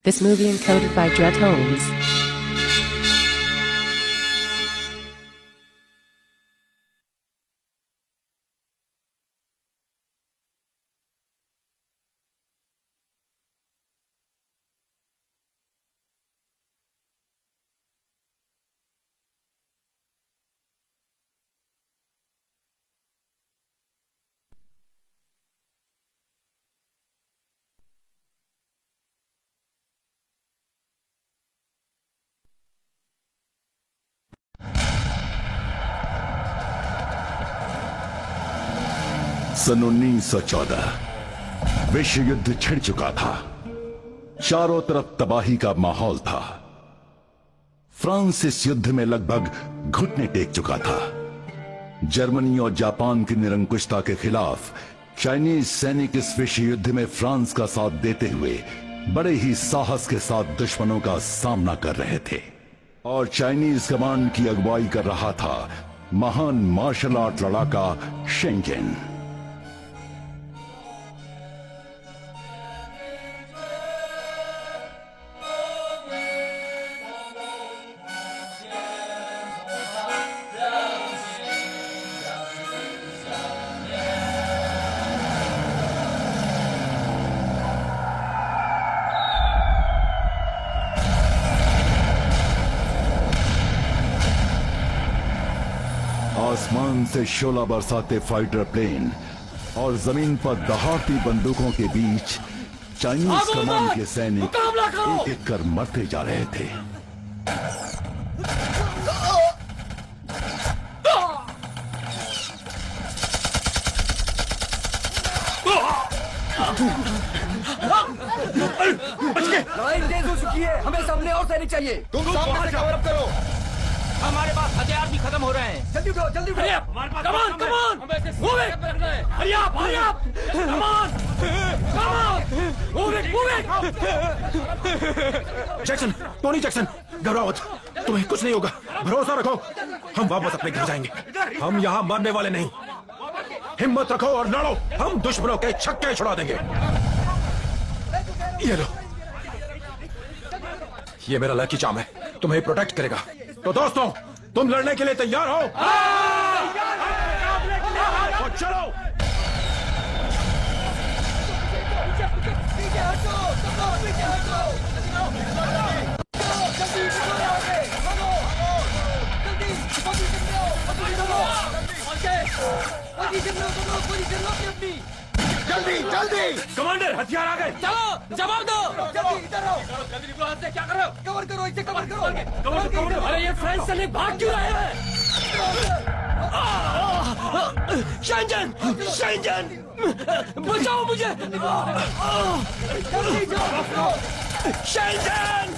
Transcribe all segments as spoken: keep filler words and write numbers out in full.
This movie encoded by Dred Holmes. सन उन्नीस सौ चौदह विश्व युद्ध छिड़ चुका था। चारों तरफ तबाही का माहौल था। फ्रांस इस युद्ध में लगभग घुटने टेक चुका था। जर्मनी और जापान की निरंकुशता के खिलाफ चाइनीज सैनिक इस विश्व युद्ध में फ्रांस का साथ देते हुए बड़े ही साहस के साथ दुश्मनों का सामना कर रहे थे। और चाइनीज कमांड की अगुवाई कर रहा था महान मार्शल आर्ट लड़ाका शेंजन। आसमान से शोला बरसाते फाइटर प्लेन और जमीन पर दहाड़ती बंदूकों के बीच चाइनीज कमांड के सैनिक एक एक कर मरते जा रहे थे। लड़ाई तेज हो चुकी है, हमें सामने और सैनिक चाहिए। तुम सामने से कवर अप करो। हमारे पास हथियार भी खत्म हो रहे हैं। जल्दी उठो, जल्दी उठो। हमारे पास come on, come on, move it, hurry up, hurry up, come on, come on, move it, move it. Jackson, Tony Jackson, घबराओ मत, तुम्हें कुछ नहीं होगा, भरोसा रखो। हम वापस अपने घर जाएंगे। हम यहाँ मरने वाले नहीं। हिम्मत रखो और लड़ो। हम दुश्मनों के छक्के छुड़ा देंगे। ये लो, ये मेरा लकी चार्म है, तुम्हें प्रोटेक्ट करेगा। तो दोस्तों, तुम लड़ने के लिए तैयार हो? तो चलो। जल्दी जल्दी, कमांडर हथियार आ गए। चलो जवाब दो। जल्दी इधर आओ। जल्दी निकलो, हाथ से क्या कर रहे हो? कवर करो, इसे कवर करो। कवर करो। अरे ये फ्रेंच सैनिक भाग क्यों रहे हैं? शेंजन, शेंजन, बचाओ मुझे। जल्दी जाओ। शेंजन,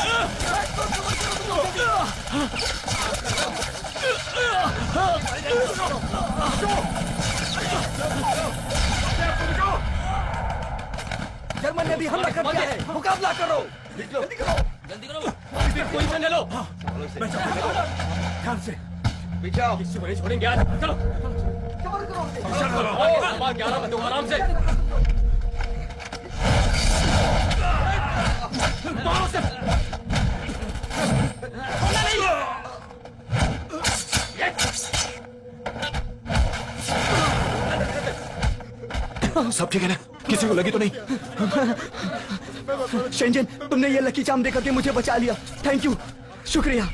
जर्मन ने भी हमला कर दिया है, मुकाबला करो। जल्दी करो, जल्दी करो, कोई से ले लो। ध्यान से पीछे आओ, किसी को नहीं छोड़ेंगे आज। चलो कवर करो, ग्यारह बंदे आराम से। सब ठीक है ना? किसी को लगी तो नहीं? शेंजन, तुमने ये लकी चार्म देकर के मुझे बचा लिया। थैंक यू, शुक्रिया।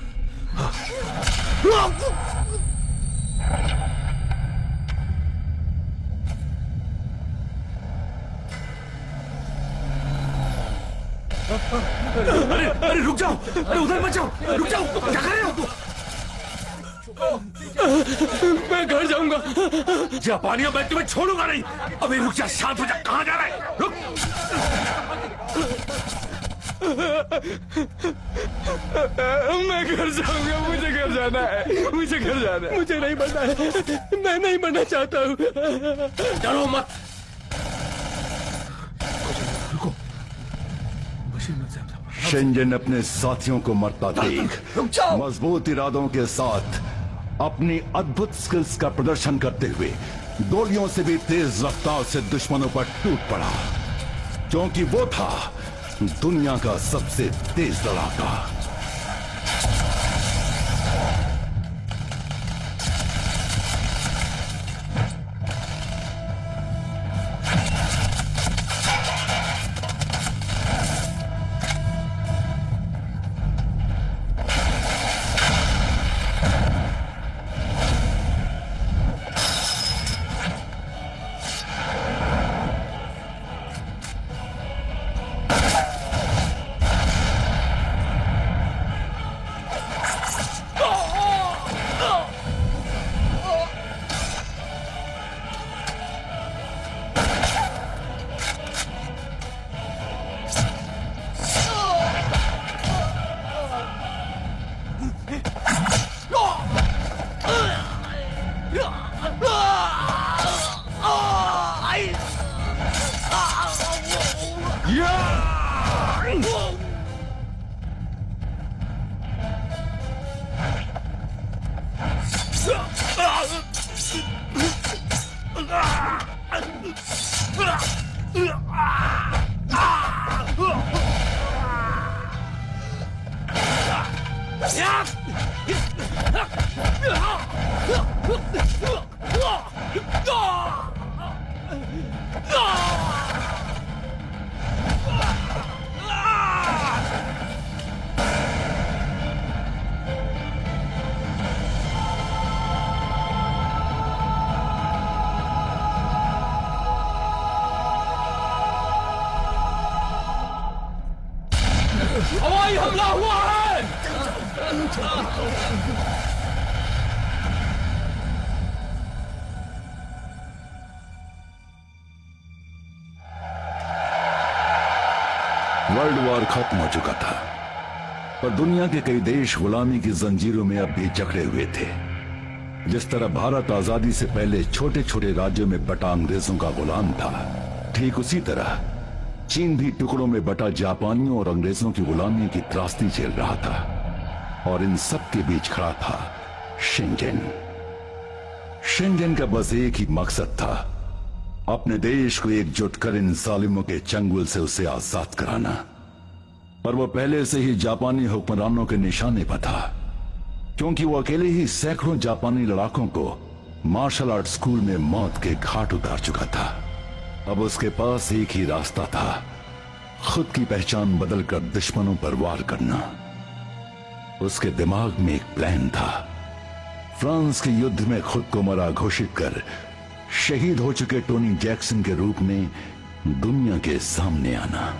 अरे अरे रुक जाओ, अरे उधर मत जाओ, रुक जाओ, क्या कर रहे हो? मैं घर जाऊंगा। जापानियों, मैं तुम्हें छोड़ूंगा नहीं। अबे रुक जा, शांत हो जा। कहाँ जा रहा है? रुक। मैं घर जाऊंगा, मुझे घर जाना है, मुझे घर जाना है। मुझे नहीं मरना है, मैं नहीं मरना चाहता हूँ। डरो मत। रुको। शेंजन अपने साथियों को मरता देख मजबूत इरादों के साथ अपनी अद्भुत स्किल्स का प्रदर्शन करते हुए गोलियों से भी तेज रफ्तार से दुश्मनों पर टूट पड़ा, क्योंकि वो था दुनिया का सबसे तेज लड़ाका। हवाई हमला हुआ है। वर्ल्ड वॉर खत्म हो चुका था, पर दुनिया के कई देश गुलामी की जंजीरों में अब भी जकड़े हुए थे। जिस तरह भारत आजादी से पहले छोटे छोटे राज्यों में बटा अंग्रेजों का गुलाम था, ठीक उसी तरह चीन भी टुकड़ों में बटा जापानियों और अंग्रेजों की गुलामी की त्रासदी झेल रहा था। और इन सब के बीच खड़ा था शेंजन। शेंजन का बस एक ही मकसद था, अपने देश को एकजुट कर इन जालिमों के चंगुल से उसे आजाद कराना। पर वो पहले से ही जापानी हुक्मरानों के निशाने पर था, क्योंकि वो अकेले ही सैकड़ों जापानी लड़ाकों को मार्शल आर्ट स्कूल में मौत के घाट उतार चुका था। अब उसके पास एक ही रास्ता था, खुद की पहचान बदलकर दुश्मनों पर वार करना। उसके दिमाग में एक प्लान था, फ्रांस के युद्ध में खुद को मरा घोषित कर शहीद हो चुके टोनी जैक्सन के रूप में दुनिया के सामने आना।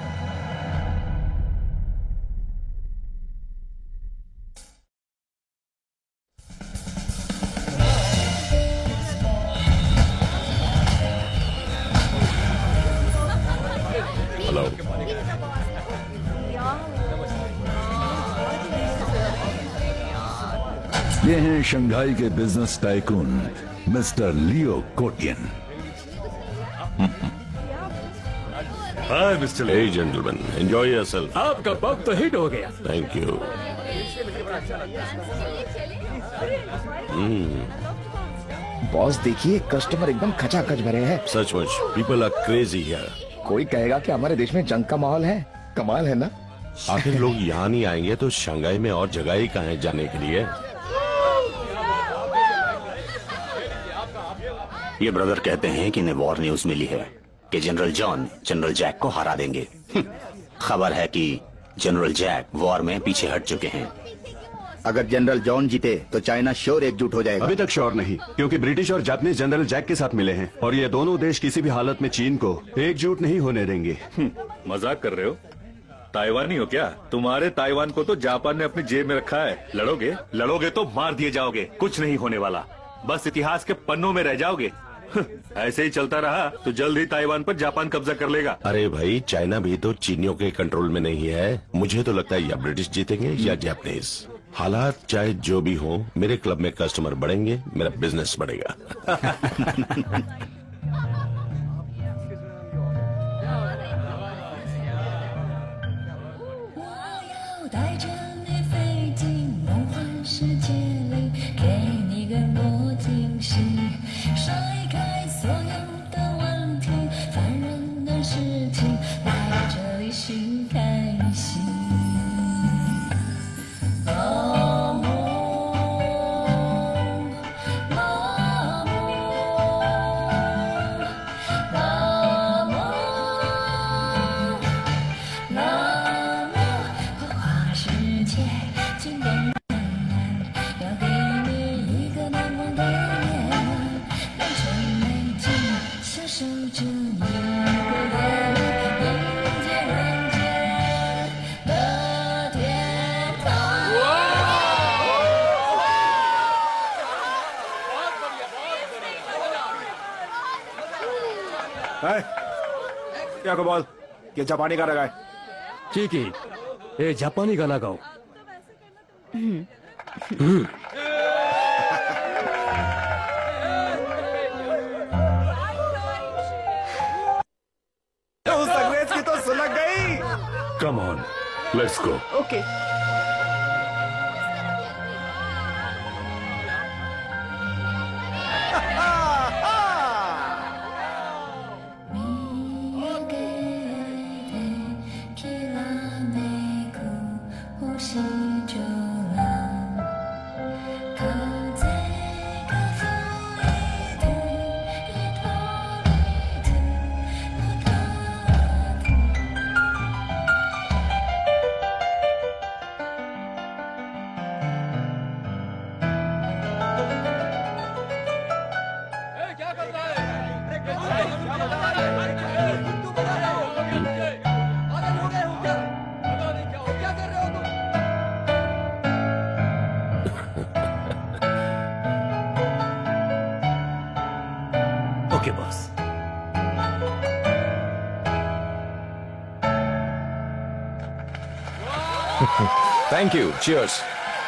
हेलो, ये हैं शंघाई के business tycoon mister Leo Kotian. Hi mister Hey gentlemen, enjoy yourself. आपका पब तो हिट हो गया। Thank you. बॉस देखिए, कस्टमर एकदम खचाखच भरे हैं। सचमुच, people are crazy here. कोई कहेगा कि हमारे देश में जंग का माहौल है। कमाल है ना? आखिर लोग यहाँ नहीं आएंगे तो शंघाई में और जगह ही कहाँ है जाने के लिए? ये ब्रदर कहते हैं कि इन्हें वॉर न्यूज मिली है कि जनरल जॉन जनरल जैक को हरा देंगे। खबर है कि जनरल जैक वॉर में पीछे हट चुके हैं। अगर जनरल जॉन जीते तो चाइना श्योर एकजुट हो जाएगा। अभी तक श्योर नहीं, क्योंकि ब्रिटिश और जापानीज जनरल जैक के साथ मिले हैं और ये दोनों देश किसी भी हालत में चीन को एकजुट नहीं होने देंगे। मजाक कर रहे हो? ताइवानी हो क्या? तुम्हारे ताइवान को तो जापान ने अपनी जेब में रखा है। लड़ोगे लड़ोगे तो मार दिए जाओगे, कुछ नहीं होने वाला, बस इतिहास के पन्नों में रह जाओगे। ऐसे ही चलता रहा तो जल्द ही ताइवान पर जापान कब्जा कर लेगा। अरे भाई, चाइना भी तो चीनियों के कंट्रोल में नहीं है। मुझे तो लगता है या ब्रिटिश जीतेंगे या जापानीज। हालात चाहे जो भी हो, मेरे क्लब में कस्टमर बढ़ेंगे, मेरा बिजनेस बढ़ेगा। 心 को बोल कि जापानी गाना गाए। ठीक है, ए जापानी गाना गाओ। उस अंग्रेज की तो सुलग गई। Come on, let's go. Okay. Okay boss. Thank you, cheers.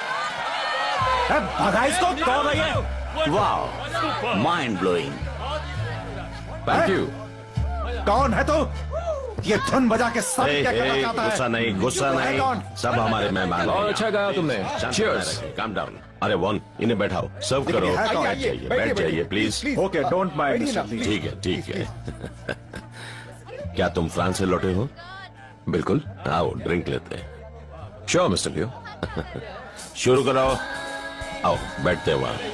भगा इसको। कौन है ये? वाह, माइंड ब्लोइंग। Thank you. कौन है तू? ये धुन बजा के सब ए, क्या ए, करना चाहता है? गुस्सा नहीं, गुस्सा तू है नहीं, कौन? सब हमारे मेहमान बहुत हैं। अच्छा गाया तुमने। चीयर्स। Calm down. अरे वन, इन्हें बैठाओ, सर्व करो। है कौन? बैठ जाइए, बैठ जाइए प्लीज। Okay, don't mind. ठीक है, ठीक है। क्या तुम फ्रांस से लौटे हो? बिल्कुल। आओ ड्रिंक लेते हैं। Sure mister Leo. शुरू करो। आओ बैठते हैं वहां।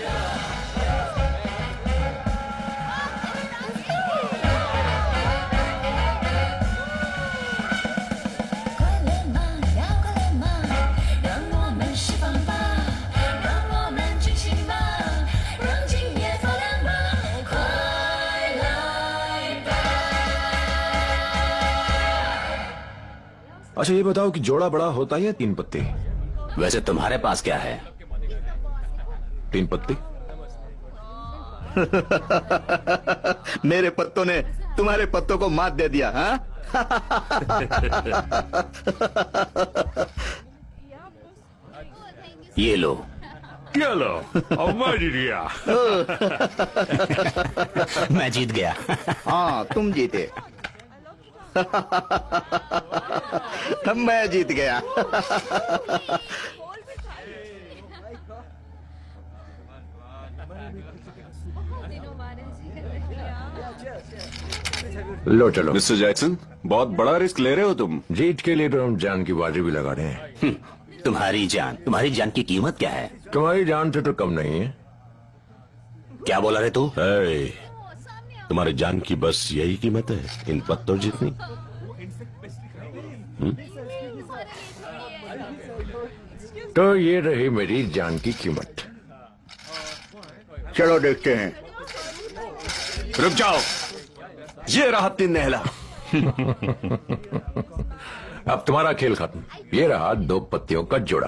अच्छा ये बताओ कि जोड़ा बड़ा होता है या तीन पत्ती? वैसे तुम्हारे पास क्या है? तीन पत्ती। मेरे पत्तों ने तुम्हारे पत्तों को मात दे दिया। हाँ? ये लो। क्या लो? मैं जीत गया। मैं जीत गया। हाँ तुम जीते। मैं जीत गया। लो चलो। मिस्टर जैक्सन, बहुत बड़ा रिस्क ले रहे हो तुम। जीत के लिए तो हम जान की बाजी भी लगा रहे हैं। तुम्हारी जान, तुम्हारी जान की कीमत क्या है? तुम्हारी जान से तो कम नहीं है। क्या बोला रे तू? ए, तुम्हारी जान की बस यही कीमत है, इन पत्तों जितनी। हुँ? तो ये रही मेरी जान की कीमत। चलो देखते हैं। रुक जाओ, ये रहा तीन नहला। अब तुम्हारा खेल खत्म। ये रहा दो पत्तियों का जोड़ा।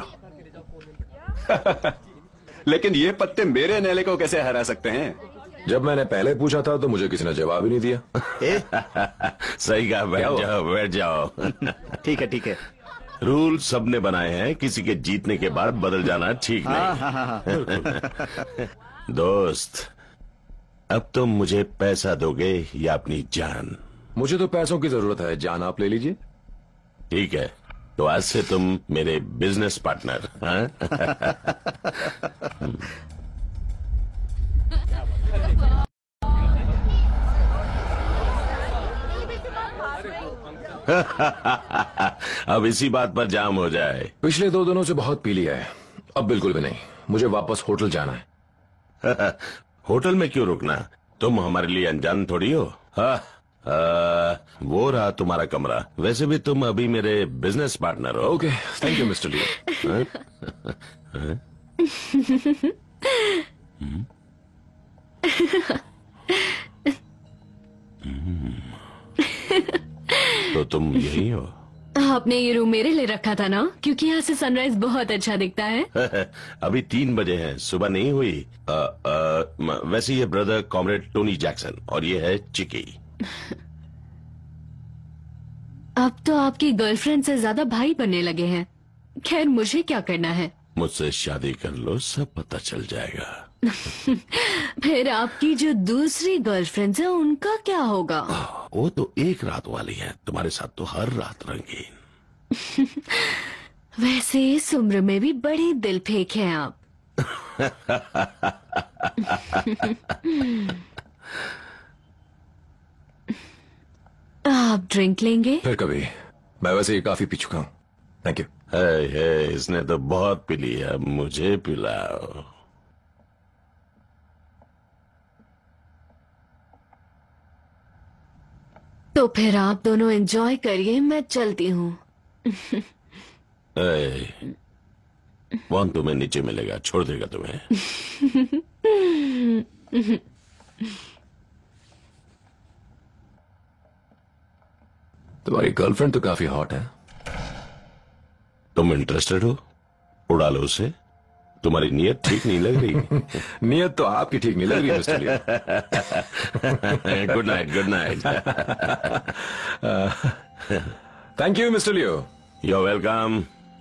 लेकिन ये पत्ते मेरे नहले को कैसे हरा सकते हैं? जब मैंने पहले पूछा था तो मुझे किसी ने जवाब ही नहीं दिया। सही कहा, बैठ जाओ, बैठ जाओ। ठीक है ठीक है। रूल सबने बनाए हैं, किसी के जीतने के बाद बदल जाना ठीक हाँ नहीं। हाँ हाँ हाँ। दोस्त, अब तुम मुझे पैसा दोगे या अपनी जान? मुझे तो पैसों की जरूरत है, जान आप ले लीजिए। ठीक है, तो आज से तुम मेरे बिजनेस पार्टनर। हाँ? अब इसी बात पर जाम हो जाए। पिछले दो दिनों से बहुत पी लिया है, अब बिल्कुल भी नहीं। मुझे वापस होटल जाना है। होटल में क्यों रुकना? तुम हमारे लिए अनजान थोड़ी हो। हाँ, आ, वो रहा तुम्हारा कमरा। वैसे भी तुम अभी मेरे बिजनेस पार्टनर हो। Okay, thank you mister Leo. तो तुम यही हो? आपने ये रूम मेरे लिए रखा था ना, क्योंकि यहाँ से सनराइज बहुत अच्छा दिखता है। अभी तीन बजे हैं, सुबह नहीं हुई। आ, आ, वैसे ये ब्रदर कॉमरेड टोनी जैक्सन और ये है चिकी। अब तो आपकी गर्लफ्रेंड से ज्यादा भाई बनने लगे हैं। खैर मुझे क्या करना है? मुझसे शादी कर लो, सब पता चल जाएगा। फिर आपकी जो दूसरी गर्लफ्रेंड है उनका क्या होगा? वो तो एक रात वाली है, तुम्हारे साथ तो हर रात रंगीन। वैसे इस उम्र में भी बड़े दिल फेंक हैं आप। आप ड्रिंक लेंगे? फिर कभी। मैं वैसे ही काफी पी चुका हूँ। Thank you. है, है, इसने तो बहुत पी लिया, मुझे पिलाओ। तो फिर आप दोनों एंजॉय करिए, मैं चलती हूँ। वन तुम्हें नीचे मिलेगा, छोड़ देगा तुम्हें। तुम्हारी गर्लफ्रेंड तो काफी हॉट है। तुम इंटरेस्टेड हो? उड़ा लो उसे। तुम्हारी नीयत ठीक नहीं लग रही। नीयत तो आपकी ठीक नहीं लग रही mister Leo. Good night, good night. Thank you mister Leo. You are welcome.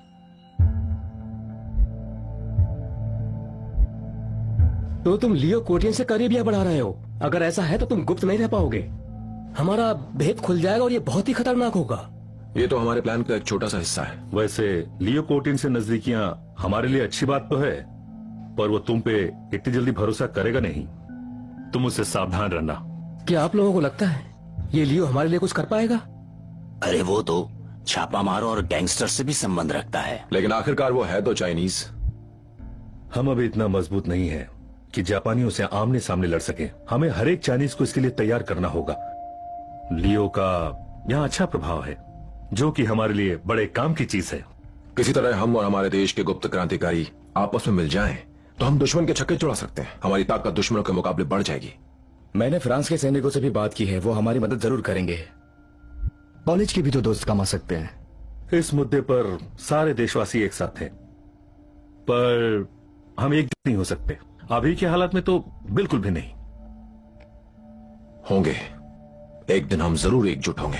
तो तुम लियो कोटियन से करीबियां बढ़ा रहे हो। अगर ऐसा है तो तुम गुप्त नहीं रह पाओगे। हमारा भेद खुल जाएगा और ये बहुत ही खतरनाक होगा। ये तो हमारे प्लान का एक छोटा सा हिस्सा है। वैसे लियो कोटिन से नजदीकियां हमारे लिए अच्छी बात तो है, पर वो तुम पे इतनी जल्दी भरोसा करेगा नहीं। तुम उससे सावधान रहना। क्या आप लोगों को लगता है ये लियो हमारे लिए कुछ कर पाएगा? अरे वो तो छापा मारो और गैंगस्टर से भी संबंध रखता है। लेकिन आखिरकार वो है तो चाइनीज। हम अभी इतना मजबूत नहीं है कि जापानियों से आमने सामने लड़ सके। हमें हर एक चाइनीज को इसके लिए तैयार करना होगा। लियो का यहाँ अच्छा प्रभाव है, जो कि हमारे लिए बड़े काम की चीज है। किसी तरह हम और हमारे देश के गुप्त क्रांतिकारी आपस में मिल जाएं, तो हम दुश्मन के छक्के छुड़ा सकते हैं। हमारी ताकत दुश्मनों के मुकाबले बढ़ जाएगी। मैंने फ्रांस के सैनिकों से भी बात की है, वो हमारी मदद जरूर करेंगे। कॉलेज के भी तो दोस्त कमा सकते हैं। इस मुद्दे पर सारे देशवासी एक साथ हैं, पर हम एकजुट नहीं हो सकते। अभी के हालात में तो बिल्कुल भी नहीं। होंगे, एक दिन हम जरूर एकजुट होंगे।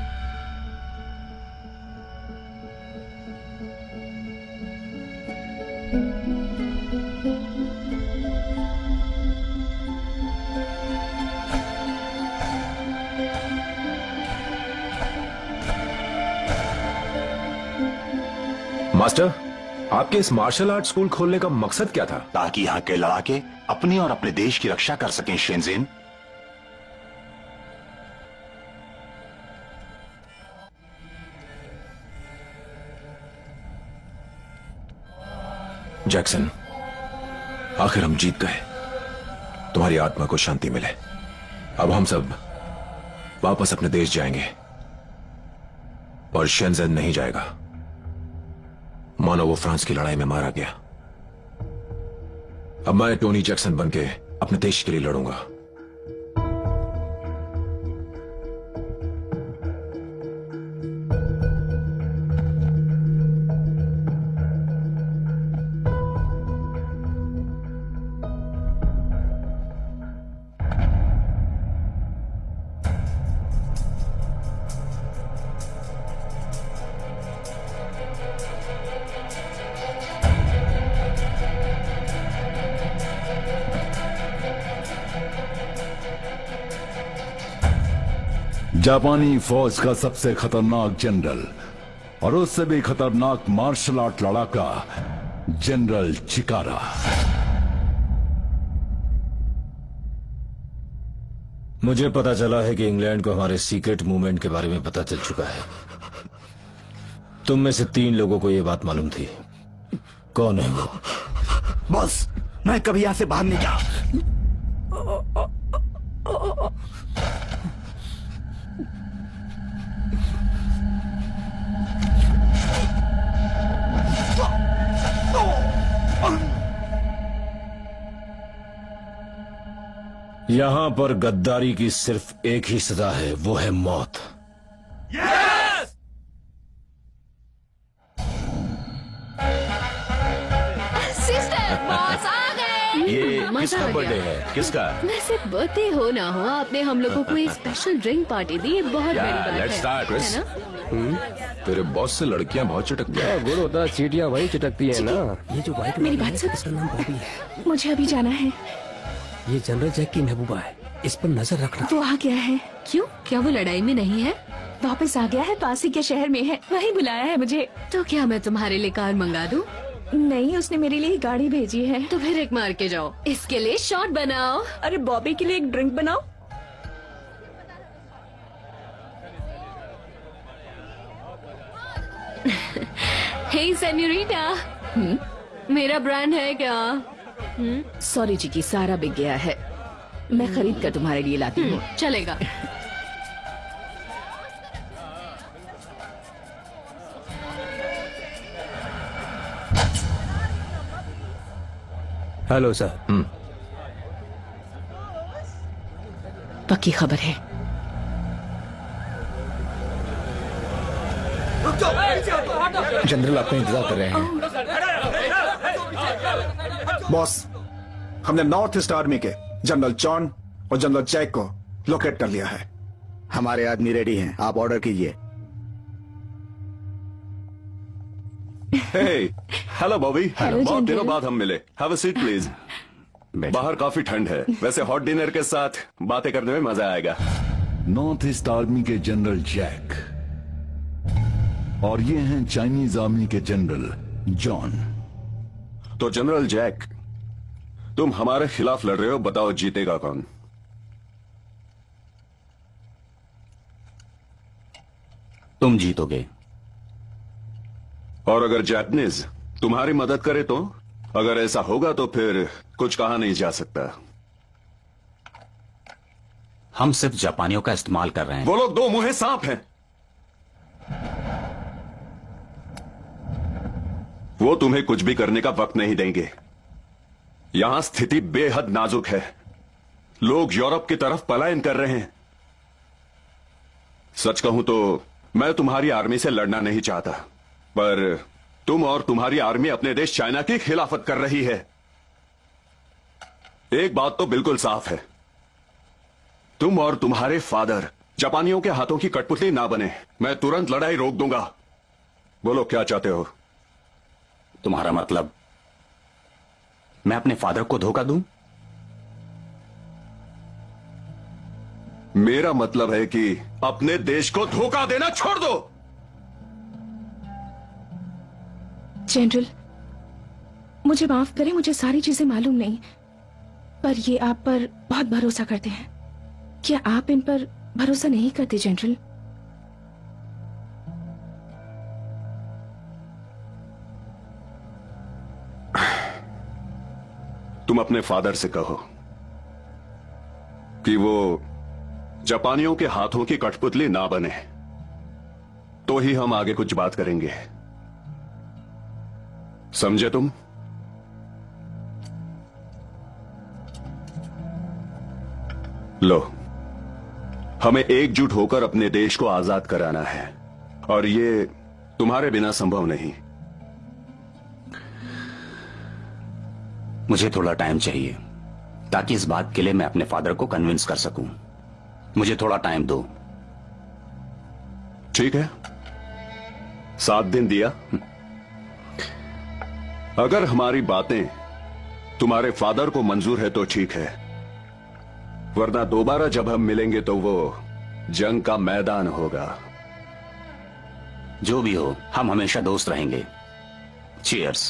मास्टर, आपके इस मार्शल आर्ट स्कूल खोलने का मकसद क्या था? ताकि यहाँ के लड़ाके अपने और अपने देश की रक्षा कर सकें। शेंजेन, जैक्सन, आखिर हम जीत गए। तुम्हारी आत्मा को शांति मिले। अब हम सब वापस अपने देश जाएंगे और शेंजेन नहीं जाएगा। मानो वो फ्रांस की लड़ाई में मारा गया। अब मैं टोनी जैक्सन बनके अपने देश के लिए लड़ूंगा। जापानी फौज का सबसे खतरनाक जनरल और उससे भी खतरनाक मार्शल आर्ट लड़ाका जनरल चिकारा। मुझे पता चला है कि इंग्लैंड को हमारे सीक्रेट मूवमेंट के बारे में पता चल चुका है। तुम में से तीन लोगों को यह बात मालूम थी। कौन है वो? बॉस, मैं कभी यहां से बाहर नहीं गया। यहां पर गद्दारी की सिर्फ एक ही सजा है, वो है मौत। यस! सिस्टर, बॉस आ गए। ये मजा किसका आ बर्थडे गया। है? किसका? वैसे बर्थडे हो ना हो, आपने हम लोगों को एक स्पेशल ड्रिंक पार्टी दी, ये बहुत Yeah, बड़ी बात let's है, start, Chris. है ना? तेरे बॉस से लड़कियां बहुत चिटकती हैं। गुड़ होता है, चीटियां वही चिटकती है ना। ये जो व्हाइट मेरी बात सुन। इसका नाम बॉबी है। मुझे अभी जाना है। ये जनरल जैक की महबूबा है, इस पर नजर रखना। वो आ गया है। क्यों? क्या वो लड़ाई में नहीं है? वापस आ गया है, पास ही के शहर में है, वही बुलाया है मुझे। तो क्या मैं तुम्हारे लिए कार मंगा दूं? नहीं, उसने मेरे लिए गाड़ी भेजी है। तो फिर एक मार के जाओ। इसके लिए शॉट बनाओ। अरे बॉबी के लिए एक ड्रिंक बनाओ। हे सेन्योरिटा, मेरा ब्रांड है क्या? सॉरी चिकी, सारा बिक गया है। मैं खरीद कर तुम्हारे लिए लाती हूँ। चलेगा। Hello sir. पक्की खबर है। जनरल आपका इंतजार कर रहे हैं। बॉस, हमने नॉर्थ ईस्ट आर्मी के जनरल जॉन और जनरल जैक को लोकेट कर लिया है। हमारे आदमी रेडी हैं, आप ऑर्डर कीजिए। हेलो बॉबी, Hello, बहुत दिनों General. बाद हम मिले। Have a seat please. बाहर काफी ठंड है, वैसे हॉट डिनर के साथ बातें करने में मजा आएगा। नॉर्थ ईस्ट आर्मी के जनरल जैक और ये हैं चाइनीज आर्मी के जनरल जॉन। तो जनरल जैक, तुम हमारे खिलाफ लड़ रहे हो, बताओ जीतेगा कौन? तुम जीतोगे। और अगर जापानीज तुम्हारी मदद करे तो? अगर ऐसा होगा तो फिर कुछ कहा नहीं जा सकता। हम सिर्फ जापानियों का इस्तेमाल कर रहे हैं। वो लोग दो मुंहे सांप हैं। वो तुम्हें कुछ भी करने का वक्त नहीं देंगे। यहां स्थिति बेहद नाजुक है। लोग यूरोप की तरफ पलायन कर रहे हैं। सच कहूं तो मैं तुम्हारी आर्मी से लड़ना नहीं चाहता, पर तुम और तुम्हारी आर्मी अपने देश चाइना की खिलाफत कर रही है। एक बात तो बिल्कुल साफ है, तुम और तुम्हारे फादर जापानियों के हाथों की कठपुतली ना बने। मैं तुरंत लड़ाई रोक दूंगा। बोलो क्या चाहते हो? तुम्हारा मतलब मैं अपने फादर को धोखा दूं? मेरा मतलब है कि अपने देश को धोखा देना छोड़ दो। जनरल, मुझे माफ करें, मुझे सारी चीजें मालूम नहीं, पर ये आप पर बहुत भरोसा करते हैं। क्या आप इन पर भरोसा नहीं करते जनरल? तुम अपने फादर से कहो कि वो जापानियों के हाथों की कठपुतली ना बने, तो ही हम आगे कुछ बात करेंगे। समझे तुम? लो, हमें एकजुट होकर अपने देश को आजाद कराना है, और ये तुम्हारे बिना संभव नहीं। मुझे थोड़ा टाइम चाहिए ताकि इस बात के लिए मैं अपने फादर को कन्विंस कर सकूं। मुझे थोड़ा टाइम दो। ठीक है, सात दिन दिया। अगर हमारी बातें तुम्हारे फादर को मंजूर है तो ठीक है, वरना दोबारा जब हम मिलेंगे तो वो जंग का मैदान होगा। जो भी हो, हम हमेशा दोस्त रहेंगे। चीयर्स।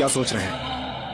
क्या सोच रहे हैं?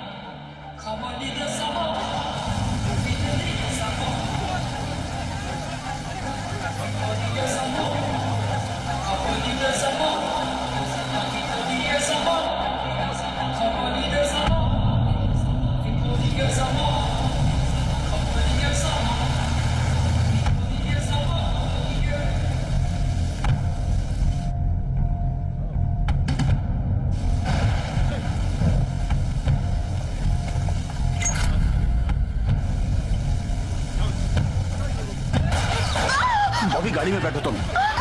बॉबी, गाड़ी में बैठो तुम।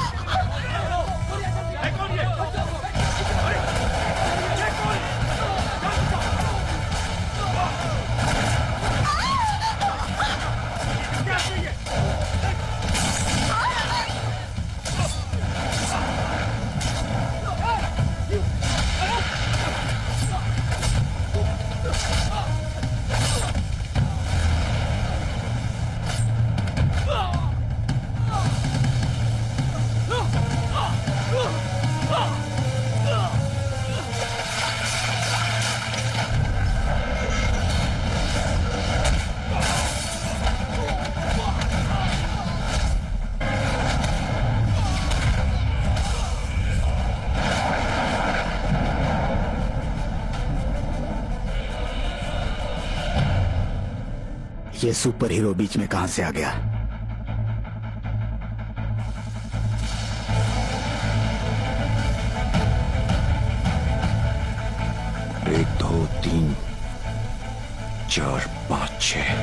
ये सुपर हीरो बीच में कहां से आ गया? एक दो तीन चार पांच छह।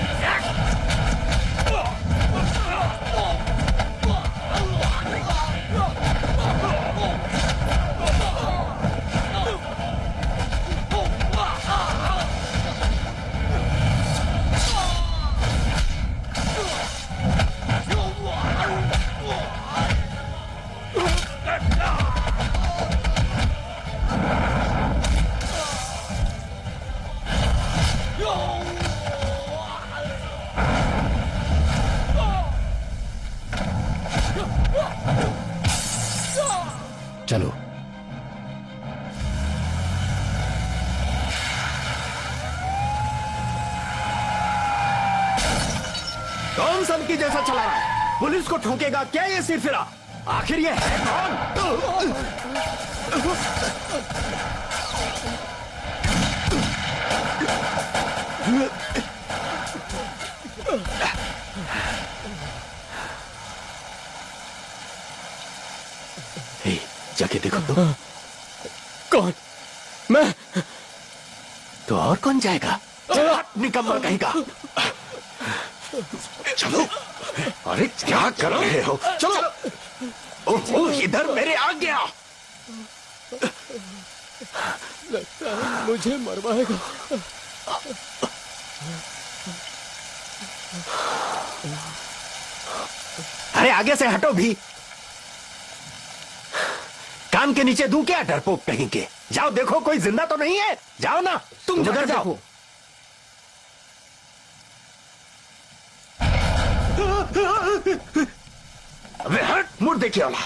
चलो। कौन सबकी जैसा चला रहा है? पुलिस को ठोकेगा क्या ये सिरफिरा? आखिर ये है कौन? हे, जाके देखो तो। कौन? मैं? तो और कौन जाएगा? निकम्मा कहीं का। चलो। अरे क्या कर रहे हो? चलो। ओह, इधर मेरे आ गया। लगता है मुझे मरवाएगा। अरे आगे से हटो भी। कान के नीचे दूं क्या डरपोक कहीं के? जाओ देखो कोई जिंदा तो नहीं है। जाओ ना तुम, उधर जाओ। अबे हट, मुड़ देखिए वाला।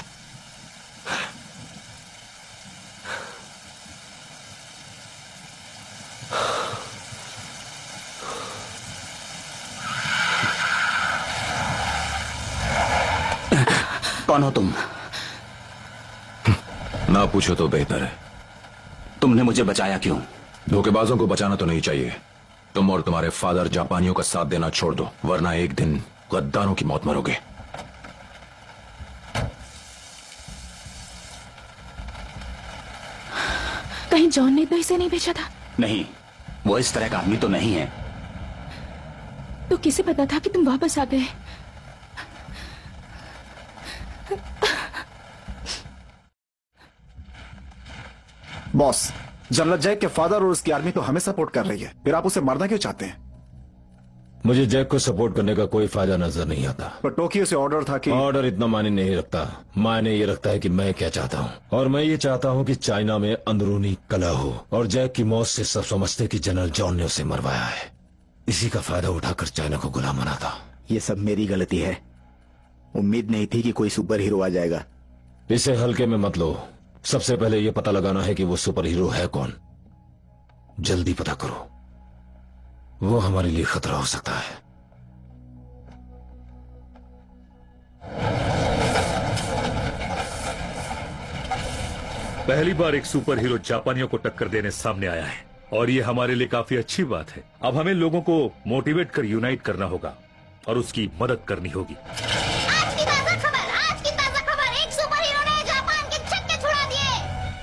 कौन हो तुम? ना पूछो तो बेहतर है। तुमने मुझे बचाया क्यों? धोखेबाजों को बचाना तो नहीं चाहिए। तुम और तुम्हारे फादर जापानियों का साथ देना छोड़ दो, वरना एक दिन गद्दारों की मौत मरोगे। कहीं जॉन ने तो इसे नहीं भेजा था? नहीं, वो इस तरह का आदमी तो नहीं है। तो किसे पता था कि तुम वापस आ गए? बॉस, जनरल जैक के फादर और उसकी आर्मी तो हमें सपोर्ट कर रही है, फिर आप उसे मारना क्यों चाहते हैं? मुझे जैक को सपोर्ट करने का कोई फायदा नजर नहीं आता। पर टोक्यो से ऑर्डर था कि ऑर्डर इतना मायने नहीं रखता। मायने ये रखता है कि मैं क्या चाहता हूँ, और मैं ये चाहता हूँ कि चाइना में अंदरूनी कलह हो। और जैक की मौत से सब समझते कि जनरल जॉन ने उसे मरवाया है। इसी का फायदा उठाकर चाइना को गुलाम बना था। ये सब मेरी गलती है। उम्मीद नहीं थी कि कोई सुपर हीरो आ जाएगा। इसे हल्के में मत लो। सबसे पहले ये पता लगाना है कि वो सुपर हीरो है कौन। जल्दी पता करो, वो हमारे लिए खतरा हो सकता है। पहली बार एक सुपर हीरो जापानियों को टक्कर देने सामने आया है और ये हमारे लिए काफी अच्छी बात है। अब हमें लोगों को मोटिवेट कर यूनाइट करना होगा और उसकी मदद करनी होगी। आज की ताजा खबर, आज की ताजा खबर, एक सुपर हीरो ने जापान के छक्के छुड़ा दिए।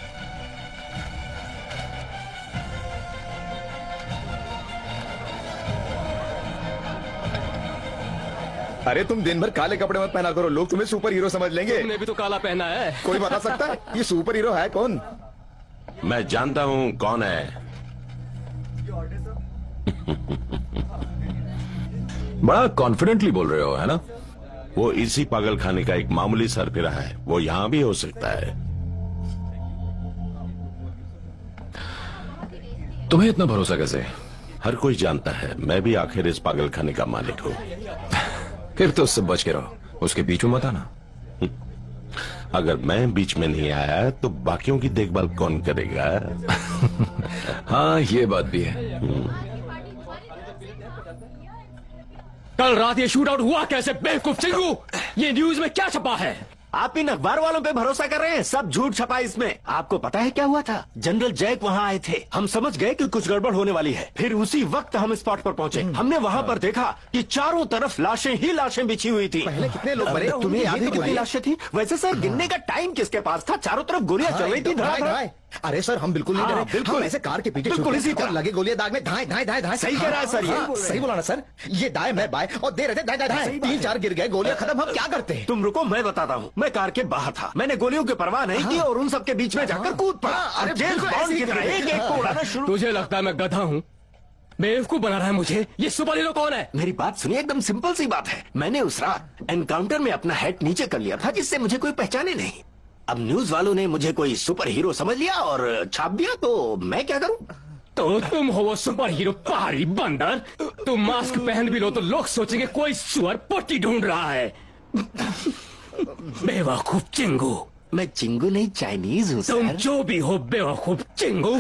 अरे तुम दिन भर काले कपड़े मत पहना करो, लोग तुम्हें सुपर हीरो समझ लेंगे। तुमने भी तो काला पहना है। कोई बता सकता है ये सुपर हीरो है कौन? मैं जानता हूं कौन है। बड़ा कॉन्फिडेंटली बोल रहे हो, है ना? वो इसी पागल खाने का एक मामूली सरफिरा है, वो यहां भी हो सकता है। तुम्हें इतना भरोसा कैसे? हर कोई जानता है मैं भी आखिर इस पागल खाने का मालिक हूं। फिर तो उससे बच के रहो, उसके बीच में मत आना। अगर मैं बीच में नहीं आया तो बाकियों की देखभाल कौन करेगा? हाँ, ये बात भी है। कल रात ये शूट आउट हुआ कैसे बेवकूफ चिंगू? ये न्यूज में क्या छपा है? आप इन अखबार वालों पे भरोसा कर रहे हैं? सब झूठ छपा इसमें। आपको पता है क्या हुआ था? जनरल जैक वहाँ आए थे। हम समझ गए कि कुछ गड़बड़ होने वाली है। फिर उसी वक्त हम स्पॉट पर पहुँचे। हमने वहाँ पर देखा कि चारों तरफ लाशें ही लाशें बिछी हुई थी। पहले कितने लोग मरे? तुम्हें याद है कितनी लाशें थी? वैसे सर गिनने का टाइम किसके पास था? चारों तरफ गोलियां चल रही थी। धड़ाधड़। अरे सर हम बिल्कुल नहीं हाँ, डरे, बिल्कुल। हम ऐसे कार के पीछे बिल्कुल छुप इसी गए और तरह। लगे गोलियां दाग में धाए धाए धाए धाए। सही कह रहा है सर ये। हाँ, सही बोला ना सर। ये दाएं मैं बाएं और दे रहे थे दाएं दाएं दाएं। तीन चार गिर गए, गोलियां खत्म, हम क्या करते हैं? तुम रुको, मैं बताता हूँ। मैं कार के बाहर था, मैंने गोलियों की परवाह नहीं की और उन सबके बीच में जाकर कूद पड़ा। हाँ, अरे और जेम्स बिल्कुल बॉन्ड ऐसे ही की तरह करेंगे। एक एक को उड़ाना शुरू। तुझे लगता है मैं गधा हूँ? बेवकूफ बना रहा है मुझे। ये सुपर हीरो कौन है? मेरी बात सुनिए, एकदम सिंपल सी बात है। मैंने उस रात एनकाउंटर में अपना हेड नीचे कर लिया था जिससे मुझे कोई पहचाने नहीं। अब न्यूज वालों ने मुझे कोई सुपर हीरो समझ लिया और छाप दिया, तो मैं क्या करूं? तो तुम हो वो सुपर हीरो पहाड़ी बंदर। तुम मास्क पहन भी लो तो लोग सोचेंगे कोई सुअर पट्टी ढूंढ रहा है। बेवकूफ चिंगू। मैं चिंगू नहीं, चाइनीज हूँ तुम सर। जो भी हो बेवकूफ चिंगू।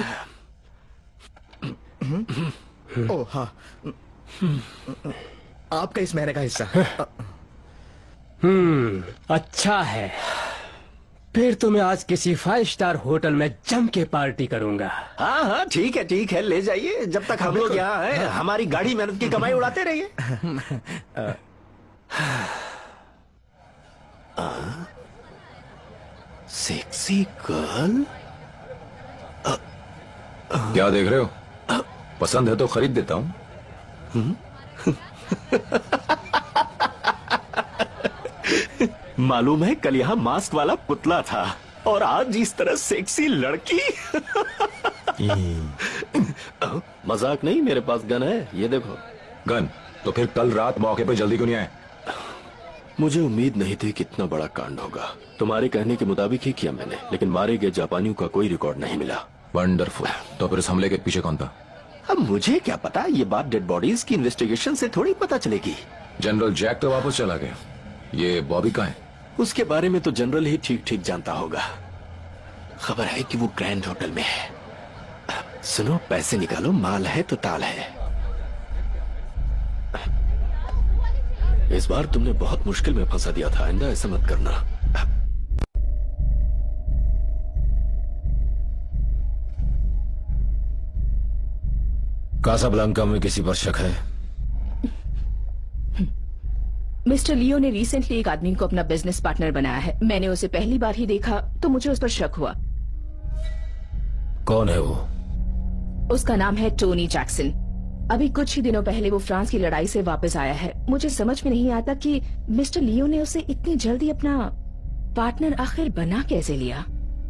ओ हाँ, आपका इस महीने का हिस्सा। हम्म, अच्छा है। फिर तो मैं आज किसी फाइव स्टार होटल में जम के पार्टी करूंगा। हाँ हाँ ठीक है ठीक है, ले जाइए। जब तक हम लोग यहाँ हैं, हमारी गाड़ी मेहनत की कमाई उड़ाते रहिए। Sexy girl. क्या देख रहे हो? पसंद है तो खरीद देता हूँ। मालूम है कल यहाँ मास्क वाला पुतला था और आज इस तरह सेक्सी लड़की। मजाक नहीं, मेरे पास गन है, ये देखो। गन? तो फिर कल रात मौके पे जल्दी क्यों नहीं आए? मुझे उम्मीद नहीं थी कि इतना बड़ा कांड होगा। तुम्हारे कहने के मुताबिक ही किया मैंने, लेकिन मारे गए जापानियों का कोई रिकॉर्ड नहीं मिला। वंडरफुल। तो फिर इस हमले के पीछे कौन था? अब मुझे क्या पता, ये बात डेड बॉडीज की इन्वेस्टिगेशन से थोड़ी पता चलेगी। जनरल जैक तो वापस चला गया, ये बॉबी कहाँ है? उसके बारे में तो जनरल ही ठीक ठीक जानता होगा। खबर है कि वो ग्रैंड होटल में है। सुनो, पैसे निकालो, माल है तो ताल है। इस बार तुमने बहुत मुश्किल में फंसा दिया था, आइंदा ऐसा मत करना। कासाब्लांका में किसी पर शक है? मिस्टर लियो ने रिसेंटली एक आदमी को अपना बिजनेस पार्टनर बनाया है। मैंने उसे पहली बार ही देखा तो मुझे उस पर शक हुआ। कौन है वो? उसका नाम है टोनी जैक्सन। अभी कुछ ही दिनों पहले वो फ्रांस की लड़ाई से वापस आया है। मुझे समझ में नहीं आता कि मिस्टर लियो ने उसे इतनी जल्दी अपना पार्टनर आखिर बना कैसे लिया।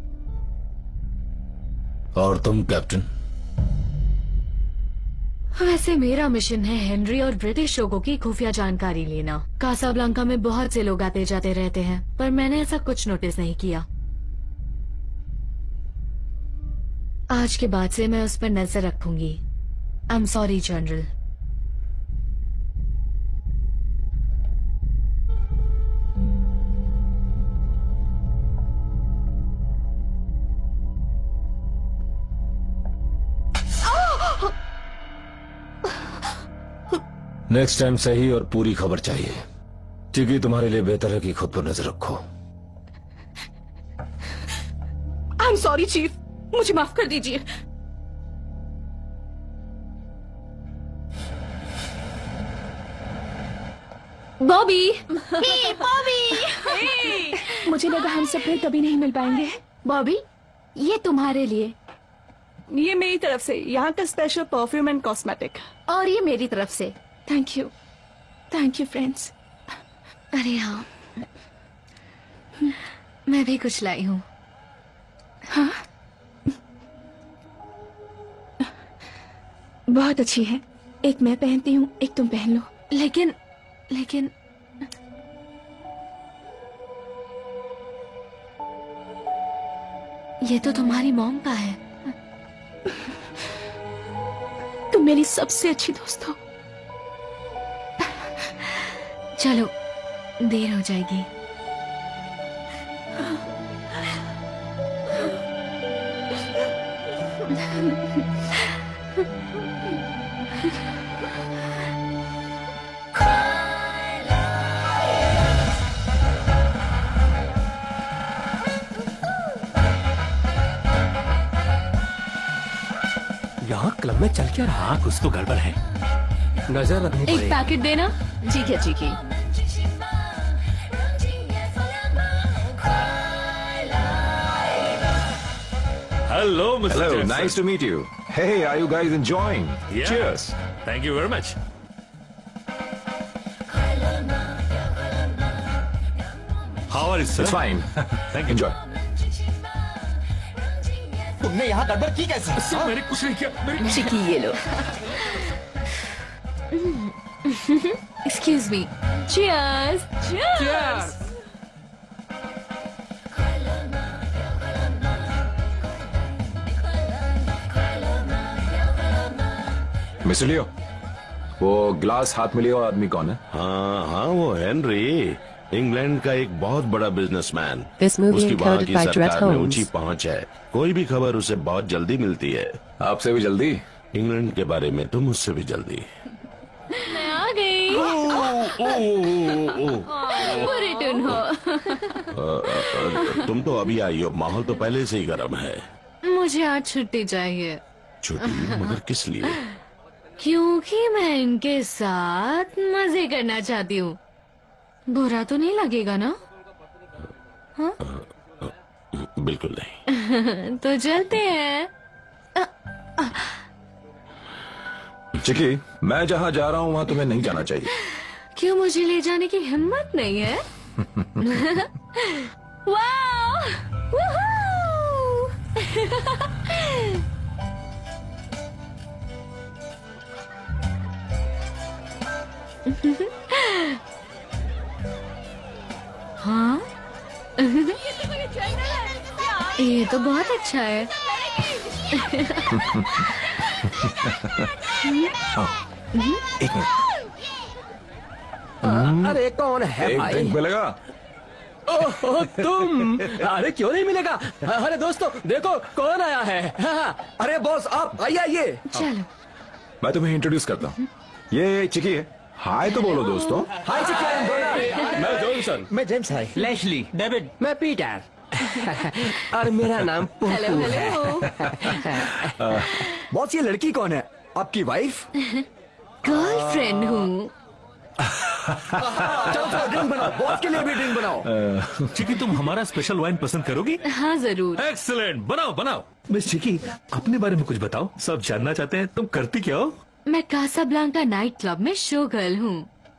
और तुम कैप्टन? वैसे मेरा मिशन है हेनरी और ब्रिटिश लोगों की खुफिया जानकारी लेना। कासाब्लांका में बहुत से लोग आते जाते रहते हैं, पर मैंने ऐसा कुछ नोटिस नहीं किया। आज के बाद से मैं उस पर नजर रखूंगी। I am sorry general. Next time सही और पूरी खबर चाहिए। चिकी, तुम्हारे लिए बेहतर है कि खुद पर नजर रखो। आई एम सॉरी चीफ, मुझे माफ कर दीजिए। बॉबी हे बॉबी, मुझे लगा हम सब फिर कभी नहीं मिल पाएंगे। बॉबी, ये तुम्हारे लिए। ये मेरी तरफ से यहाँ का स्पेशल परफ्यूम एंड कॉस्मेटिक। और ये मेरी तरफ से। Thank you, thank you friends. अरे हाँ, मैं भी कुछ लाई हूँ। हाँ, बहुत अच्छी है। एक मैं पहनती हूँ, एक तुम पहन लो। लेकिन लेकिन ये तो तुम्हारी मॉम का है। तुम मेरी सबसे अच्छी दोस्त हो। चलो, देर हो जाएगी। यहाँ क्लब में चल क्या रहा? कुछ तो गड़बड़ है, नजर रखनी एक पैकेट देना। ठीक है चिकी। Hello, Mister Hello, Jackson. nice to meet you. Hey, are you guys enjoying? Yeah. Cheers. Thank you very much. How are you, sir? It's fine. Thank you. Enjoy. तुमने यहाँ गड़बड़ की कैसे? सर, मैंने कुछ नहीं किया। मेरी... चिकी ये लो। Excuse me. Cheers. Cheers. Mister Leo, वो ग्लास हाथ में लियो आदमी कौन है? हाँ हाँ, वो हेनरी, इंग्लैंड का एक बहुत बड़ा बिजनेसमैन। This movie उसकी वहाँ encoded की by सरकार Dret में Holmes. ऊंची पहुंच है। कोई भी खबर उसे बहुत जल्दी मिलती है। आपसे भी जल्दी? इंग्लैंड के बारे में तो मुझसे भी जल्दी। मैं आ गई। बुरी टुन हो। अ, अ, तुम तो अभी आई हो, माहौल तो पहले से ही गर्म है। मुझे आज छुट्टी चाहिए। छुट्टी? मगर किस लिए? क्योंकि मैं इनके साथ मजे करना चाहती हूँ। बुरा तो नहीं लगेगा ना? हाँ? बिल्कुल नहीं। तो चलते हैं। चिकी, मैं जहाँ जा रहा हूँ वहाँ तुम्हें नहीं जाना चाहिए। क्यों, मुझे ले जाने की हिम्मत नहीं है? वाह! वूहू! हाँ? ये तो बहुत अच्छा है। एक मिनट। अरे कौन है एक भाई? ड्रिंक मिलेगा? ओह, तुम? अरे क्यों नहीं मिलेगा? अरे दोस्तों देखो कौन आया है। अरे बॉस आप आइए आइए। चलो। मैं तुम्हें इंट्रोड्यूस करता हूँ। ये चिकी है। हाय तो बोलो दोस्तों। हाय चिकी। मैं जॉनसन। मैं जेम्स है। लेस्ली। डेविड। मैं पीटर। और मेरा नाम हेलो पुप्पू है। हेलो। बॉस ये लड़की कौन है? आपकी वाइफ? गर्लफ्रेंड हूँ। चलो चलो ड्रिंक बनाओ, बॉस के लिए भी ड्रिंक बनाओ। चिकी, तुम हमारा स्पेशल वाइन पसंद करोगी? हाँ जरूर। एक्सीलेंट, बनाओ बनाओ। मिस चिकी, अपने बारे में कुछ बताओ, सब जानना चाहते हैं। तुम करती क्या हो? मैं कासाब्लांका नाइट क्लब में शो गर्ल हूँ।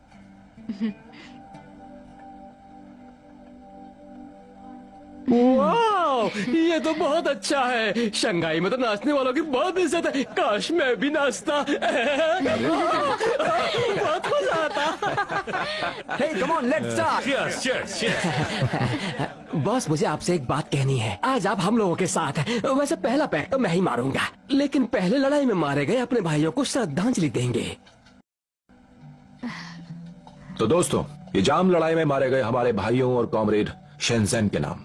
वाह, ये तो बहुत अच्छा है। शंघाई में तो नाचने वालों की बहुत इज्जत है। काश मैं भी नाचता। बहुत मजा आता। Hey, come on, let's start. Cheers, cheers, cheers. Boss मुझे आपसे एक बात कहनी है। आज आप हम लोगों के साथ हैं। वैसे पहला पैक तो मैं ही मारूंगा, लेकिन पहले लड़ाई में मारे गए अपने भाइयों को श्रद्धांजलि देंगे। तो दोस्तों, ये जाम लड़ाई में मारे गए हमारे भाइयों और कॉमरेड शेनसेन के नाम।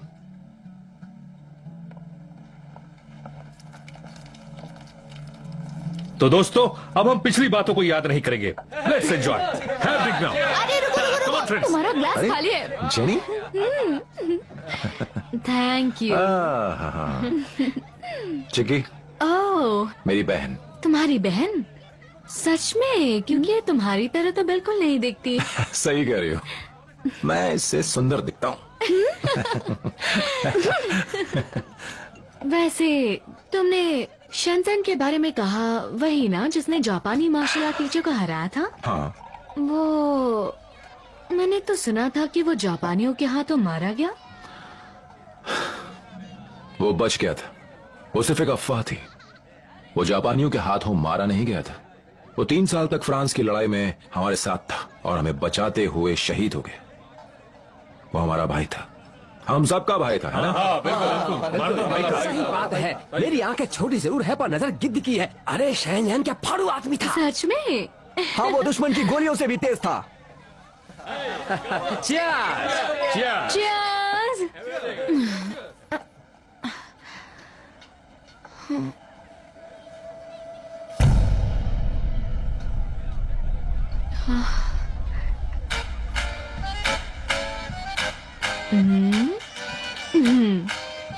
तो दोस्तों अब हम पिछली बातों को याद नहीं करेंगे। Let's enjoy, have big now. अरे रुको रुको रुको, तुम्हारा ग्लास खाली है। Jenny, thank you. हाँ हाँ। चिकी, ओह, मेरी बहन। तुम्हारी बहन? सच में? क्योंकि ये तुम्हारी तरह तो बिल्कुल नहीं दिखती। सही कह रही हो, मैं इससे सुंदर दिखता हूँ। वैसे तुमने शंतन के बारे में कहा, वही ना जिसने जापानी मार्शल आर्ट टीचर को हराया था? हाँ। वो मैंने तो सुना था कि वो जापानियों के हाथों मारा गया। वो बच गया था, वो सिर्फ एक अफवाह थी। वो जापानियों के हाथों मारा नहीं गया था। वो तीन साल तक फ्रांस की लड़ाई में हमारे साथ था और हमें बचाते हुए शहीद हो गया। वो हमारा भाई था, हम सबका भाई था, है ना? हाँ, बिल्कुल, बिल्कुल। सही बात है। मेरी आंखें छोटी जरूर है पर नजर गिद्ध की है। अरे शहनजहान क्या फाड़ू आदमी था। सच में? हाँ, वो दुश्मन की गोलियों से भी तेज था। Cheers! Cheers! Cheers! हम्म, हम्म।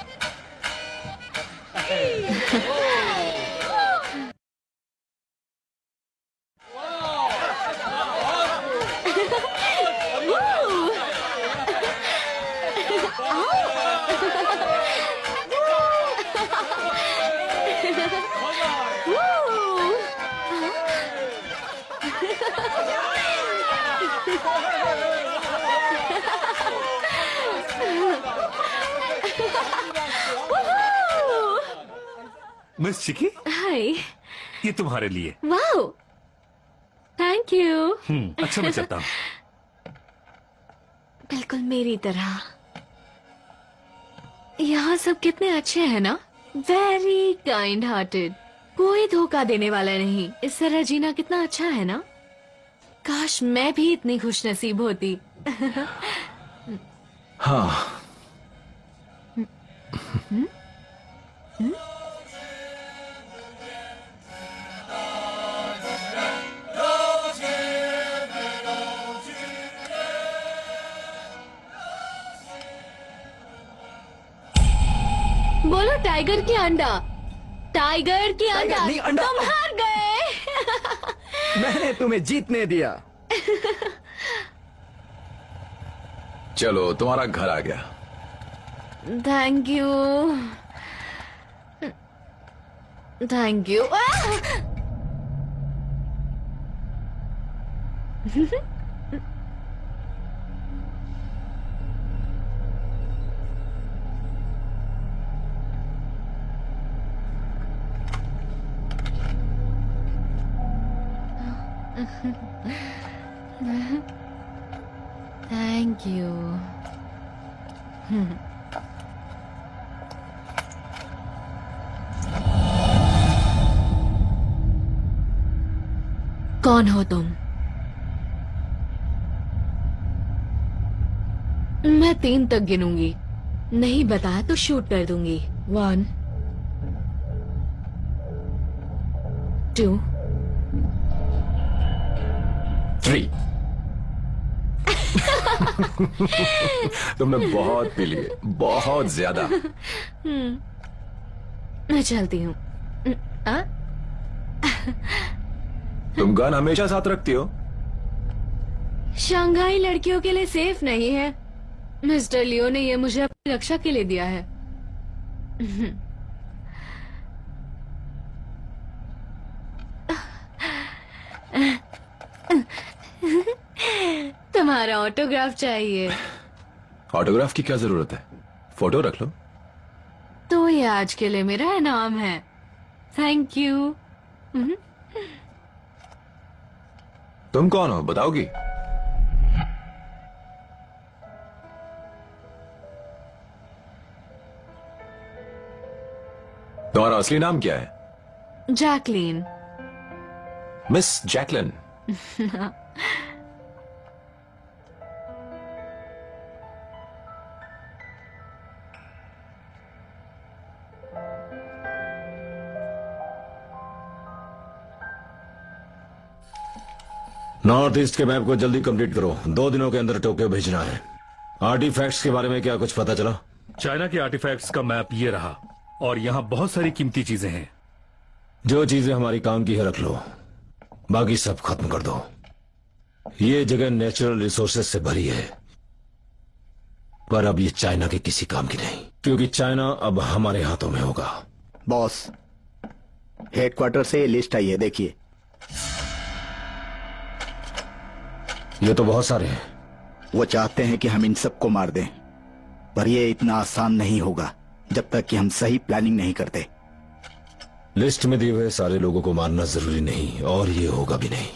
Miss Chiki, hi. ये तुम्हारे लिए। Wow, thank you. हम्म, अच्छा मैं चलता हूँ। बिल्कुल मेरी तरह। यहाँ सब कितने अच्छे हैं ना, वेरी काइंड हार्टेड, कोई धोखा देने वाला नहीं। इस तरह जीना कितना अच्छा है ना। काश मैं भी इतनी खुशनसीब होती। हाँ। हम्म? हम्म? बोलो टाइगर की अंडा, टाइगर की अंडा, नहीं, अंडा। तुम हार गए। मैंने तुम्हें जीतने दिया। चलो, तुम्हारा घर आ गया। Thank you, thank you. Thank you. कौन हो तुम? मैं तीन तक गिनूंगी, नहीं बताया तो शूट कर दूंगी। One, two, three. तुमने बहुत पी लिए, बहुत ज्यादा। हम्म, मैं चलती हूँ। आ? तुम गन हमेशा साथ रखती हो? शंघाई लड़कियों के लिए सेफ नहीं है। मिस्टर लियो ने यह मुझे अपनी रक्षा के लिए दिया है। तुम्हारा ऑटोग्राफ चाहिए। ऑटोग्राफ की क्या जरूरत है, फोटो रख लो। तो ये आज के लिए मेरा इनाम है। Thank you. तुम कौन हो, बताओगी? तुम्हारा असली नाम क्या है? Jacqueline. Miss Jacqueline. North east के मैप को जल्दी कंप्लीट करो। दो दिनों के अंदर टोक्यो भेजना है। आर्टिफैक्ट्स के बारे में क्या कुछ पता चला? चाइना के आर्टिफैक्ट्स का मैप ये रहा और यहाँ बहुत सारी कीमती चीजें हैं। जो चीजें हमारी काम की है रख लो, बाकी सब खत्म कर दो। ये जगह नेचुरल रिसोर्सेज से भरी है, पर अब ये चाइना के किसी काम की नहीं, क्योंकि चाइना अब हमारे हाथों में होगा। बॉस, हेडक्वार्टर से लिस्ट आई है, देखिए। ये तो बहुत सारे हैं। वो चाहते हैं कि हम इन सबको मार दें, पर ये इतना आसान नहीं होगा जब तक कि हम सही प्लानिंग नहीं करते। लिस्ट में दिए हुए सारे लोगों को मारना जरूरी नहीं, और ये होगा भी नहीं।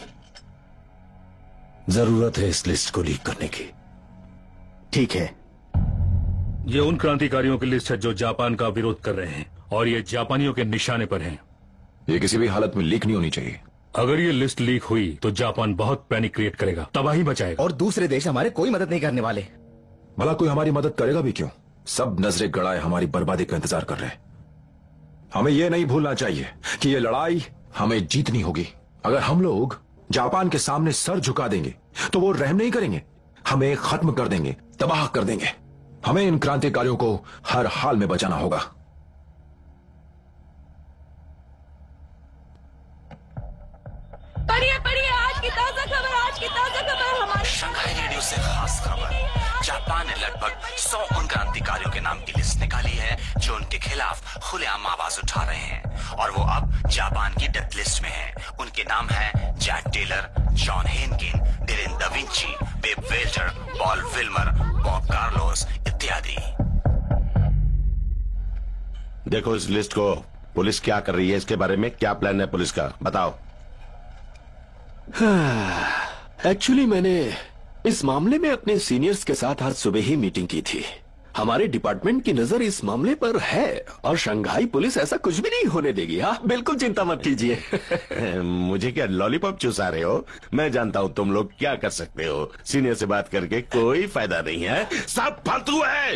जरूरत है इस लिस्ट को लीक करने की। ठीक है। ये उन क्रांतिकारियों की लिस्ट है जो जापान का विरोध कर रहे हैं, और ये जापानियों के निशाने पर हैं। ये किसी भी हालत में लीक नहीं होनी चाहिए। अगर ये लिस्ट लीक हुई तो जापान बहुत पैनिक क्रिएट करेगा, तबाही मचाएगा। और दूसरे देश हमारे कोई मदद नहीं करने वाले। भला कोई हमारी मदद करेगा भी क्यों? सब नजरें गड़ाए हमारी बर्बादी का इंतजार कर रहे हैं। हमें यह नहीं भूलना चाहिए कि ये लड़ाई हमें जीतनी होगी। अगर हम लोग जापान के सामने सर झुका देंगे तो वो रहम नहीं करेंगे, हमें खत्म कर देंगे, तबाह कर देंगे। हमें इन क्रांतिकारियों को हर हाल में बचाना होगा। पढ़िए पढ़िए, आज की ताजा खबर, आज की ताजा खबर हमारे शंघाई रेडियो से खास खबर। जापान ने लगभग सौ उन क्रांतिकारियों के नाम की लिस्ट निकाली है जो उनके खिलाफ खुलेआम आवाज उठा रहे हैं, और वो अब जापान की डेथ लिस्ट में हैं। उनके नाम हैं Jack Taylor, John Henkin, Darren da Vinci, Babe Welter, Paul Wilmer, Bob Carlos इत्यादि। देखो इस लिस्ट को। पुलिस क्या कर रही है, इसके बारे में क्या प्लान है पुलिस का, बताओ। एक्चुअली मैंने इस मामले में अपने सीनियर्स के साथ आज सुबह ही मीटिंग की थी। हमारे डिपार्टमेंट की नजर इस मामले पर है, और शंघाई पुलिस ऐसा कुछ भी नहीं होने देगी। हाँ, बिल्कुल चिंता मत कीजिए। मुझे क्या लॉलीपॉप चूसा रहे हो? मैं जानता हूँ तुम लोग क्या कर सकते हो। सीनियर से बात करके कोई फायदा नहीं है, सब फालतू है।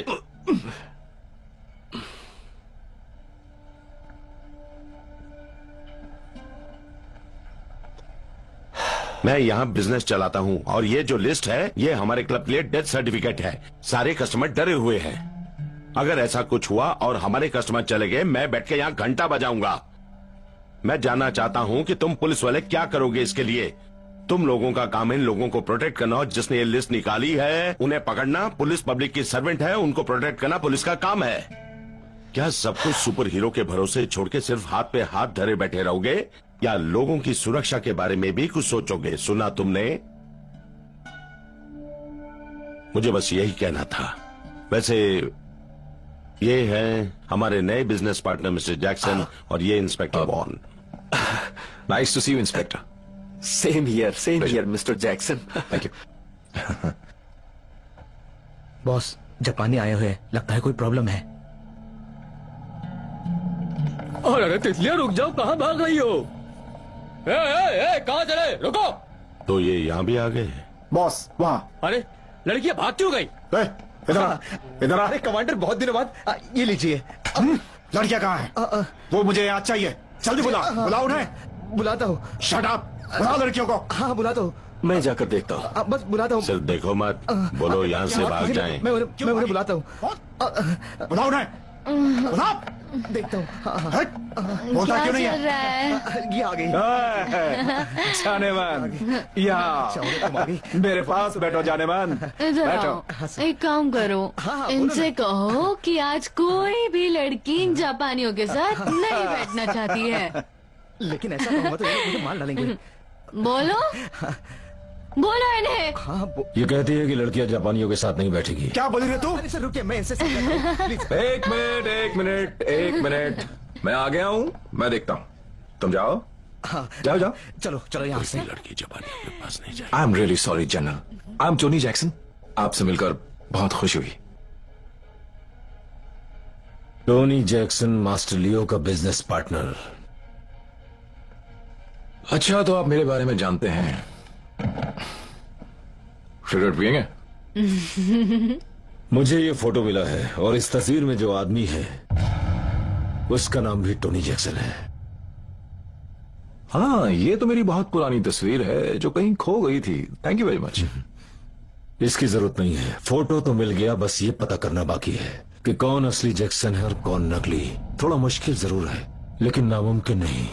मैं यहाँ बिजनेस चलाता हूँ, और ये जो लिस्ट है ये हमारे क्लब के लिए डेथ सर्टिफिकेट है। सारे कस्टमर डरे हुए हैं। अगर ऐसा कुछ हुआ और हमारे कस्टमर चले गए, मैं बैठ के यहाँ घंटा बजाऊंगा। मैं जानना चाहता हूँ कि तुम पुलिस वाले क्या करोगे इसके लिए। तुम लोगों का काम है इन लोगों को प्रोटेक्ट करना, और जिसने ये लिस्ट निकाली है उन्हें पकड़ना। पुलिस पब्लिक की सर्वेंट है, उनको प्रोटेक्ट करना पुलिस का काम है। क्या सब कुछ सुपर हीरो के भरोसे छोड़ के सिर्फ हाथ पे हाथ धरे बैठे रहोगे, या लोगों की सुरक्षा के बारे में भी कुछ सोचोगे? सुना तुमने? मुझे बस यही कहना था। वैसे ये है हमारे नए बिजनेस पार्टनर मिस्टर जैक्सन, और ये inspector Vaughn. Nice to see you inspector. Same here, same here mister Jackson. Thank you. Boss, जापानी आए हुए, लगता है कोई प्रॉब्लम है। और अरे तितलियां, रुक जाओ, कहाँ भाग रही हो? ए, ए, ए, कहाँ चले? रुको। तो ये यहाँ भी आ गए? बॉस वहाँ। अरे लड़कियां भाग क्यों गई? इधर इधर। अरे कमांडर, बहुत दिनों बाद। आ, ये लीजिए। लड़कियां कहाँ हैं? वो मुझे याद चाहिए। जल्दी बुला, बुलाओ उन्हें। बुलाता हूँ। शट अप, बुलाओ लड़कियों को। हाँ बुलाता हूँ। मैं जाकर देखता हूँ। बस बुलाता हूँ। सिर्फ देखो मत, बोलो यहाँ से भाग जाएं। मैं उन्हें मैं उन्हें बुलाता हूँ। बुलाओ उन्हें। बुलाओ। देखता हूँ। बोलता क्यों नहीं है? ये आ गई। जाने मन, यहाँ मेरे पास बैठो जाने मन। इधर आओ। एक काम करो, इनसे कहो कि आज कोई भी लड़की इन जापानियों के साथ नहीं बैठना चाहती है। लेकिन ऐसा कहूँगा तो ये मुझे मार डालेंगे। बोलो बोलो इन्हें। हाँ, ये कहती है कि लड़कियां जापानियों के साथ नहीं बैठेगी। क्या बोल रहे तू? सर रुकिए, मैं इनसे एक मिनट एक मिनट एक मिनट मैं आ गया हूँ, मैं देखता हूँ। तुम जाओ। हाँ, जाओ जाओ। चलो चलो यहाँ से। लड़की जापानियों के पास नहीं जाए। I am really sorry general, I am Tony Jackson. आपसे मिलकर बहुत खुशी हुई। टोनी जैक्सन, मास्टर लियो का बिजनेस पार्टनर। अच्छा, तो आप मेरे बारे में जानते हैं। सिगरेट पिएंगे? मुझे ये फोटो मिला है, और इस तस्वीर में जो आदमी है उसका नाम भी टोनी जैक्सन है। हाँ, ये तो मेरी बहुत पुरानी तस्वीर है जो कहीं खो गई थी। Thank you very much. इसकी जरूरत नहीं है, फोटो तो मिल गया, बस ये पता करना बाकी है कि कौन असली जैक्सन है और कौन नकली। थोड़ा मुश्किल जरूर है लेकिन नामुमकिन नहीं।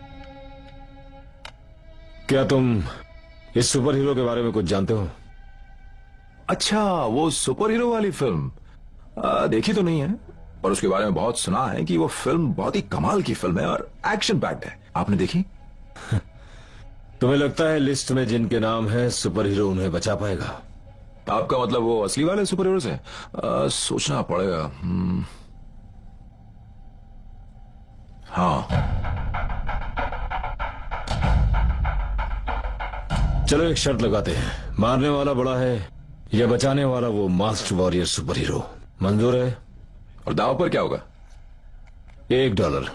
क्या तुम इस सुपर हीरो के बारे में कुछ जानते हो? अच्छा, वो सुपर हीरो वाली फिल्म आ, देखी तो नहीं है, पर उसके बारे में बहुत सुना है कि वो फिल्म बहुत ही कमाल की फिल्म है और एक्शन पैक्ड है। आपने देखी? तुम्हें लगता है लिस्ट में जिनके नाम है सुपर हीरो उन्हें बचा पाएगा? आपका मतलब वो असली वाले सुपर हीरो से? आ, सोचना पड़ेगा। हम्म, हाँ, चलो एक शर्त लगाते हैं, मारने वाला बड़ा है या बचाने वाला वो मास्टर वॉरियर सुपर हीरो। मंजूर है? और दाव पर क्या होगा? एक डॉलर।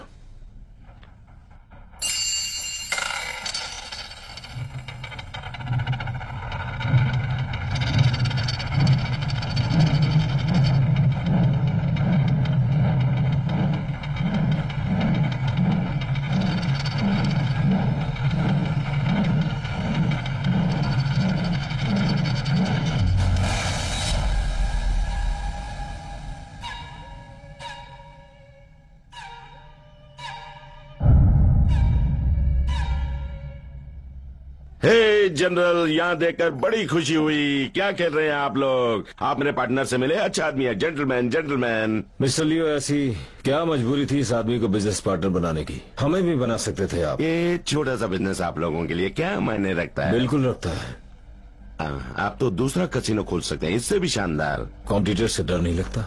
हे जनरल, यहाँ देखकर बड़ी खुशी हुई। क्या खेल रहे हैं आप लोग? आप मेरे पार्टनर से मिले? अच्छा आदमी है, जेंटलमैन जेंटलमैन। मिस्टर लियो, ऐसी क्या मजबूरी थी इस आदमी को बिजनेस पार्टनर बनाने की? हमें भी बना सकते थे आप। ये छोटा सा बिजनेस आप लोगों के लिए क्या मायने रखता है? बिल्कुल रखता है। आ, आप तो दूसरा कसिनो खोल सकते हैं, इससे भी शानदार। कॉम्पिटिटर से डर नहीं लगता?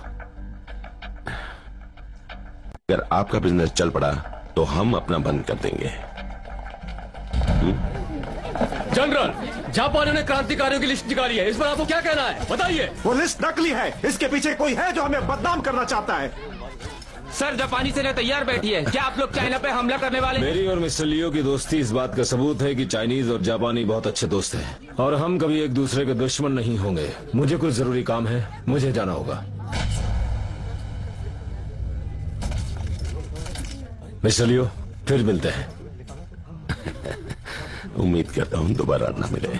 अगर आपका बिजनेस चल पड़ा तो हम अपना बंद कर देंगे। जनरल, जापानियों ने क्रांतिकारियों की लिस्ट निकाली है, इस पर आपको क्या कहना है? बताइए। वो लिस्ट नकली है, इसके पीछे कोई है जो हमें बदनाम करना चाहता है। सर, जापानी सेना तैयार बैठी है। क्या आप लोग चाइना पे हमला करने वाले? मेरी और मिस्टर लियो की दोस्ती इस बात का सबूत है कि चाइनीज और जापानी बहुत अच्छे दोस्त हैं और हम कभी एक दूसरे के दुश्मन नहीं होंगे। मुझे कुछ जरूरी काम है, मुझे जाना होगा। मिस्टर लियो, फिर मिलते हैं। उम्मीद करता हूँ दोबारा ना मिले।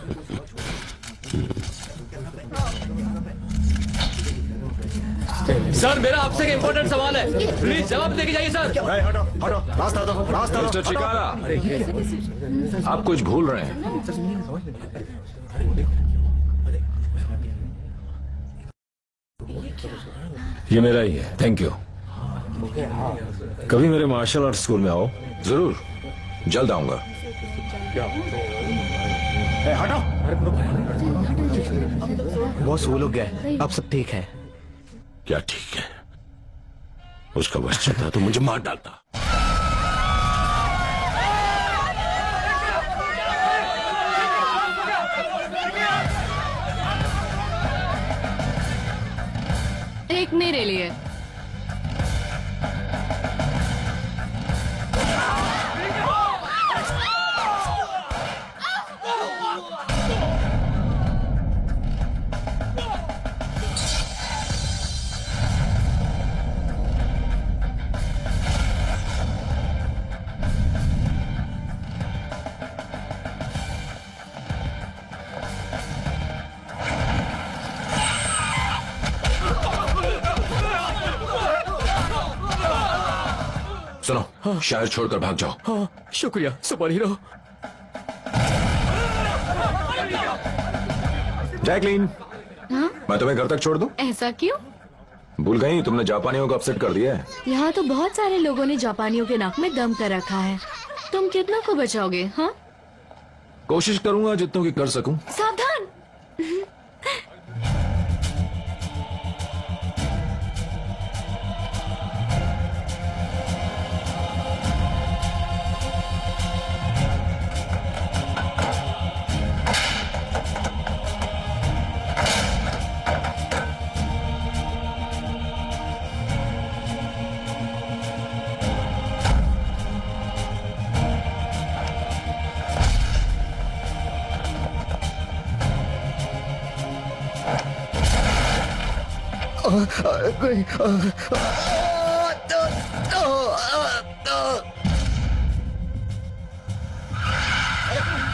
सर, मेरा आपसे एक इम्पोर्टेंट सवाल है, प्लीज जवाब देके जाइए सर। हटो हटो, रास्ता दो, रास्ता दो। मिस्टर चिकारा, आप कुछ भूल रहे हैं। ये मेरा ही है, थैंक यू। कभी मेरे मार्शल आर्ट स्कूल में आओ। जरूर, जल्द आऊंगा। हटो। बॉस, वो लोग गए, अब सब ठीक है। क्या ठीक है? उसका वश चलता तो मुझे मार डालता। एक मेरे लिए। सुनो, हाँ। शहर छोड़कर भाग जाओ। हाँ, शुक्रिया सुपर हीरो। जैकलीन, हाँ? मैं तुम्हें घर तक छोड़ दूं? ऐसा क्यों? भूल गई, तुमने जापानियों को अपसेट कर दिया है। यहाँ तो बहुत सारे लोगों ने जापानियों के नाक में दम कर रखा है। तुम कितना को बचाओगे? हाँ, कोशिश करूंगा जितनों की कर सकूं। सावधान।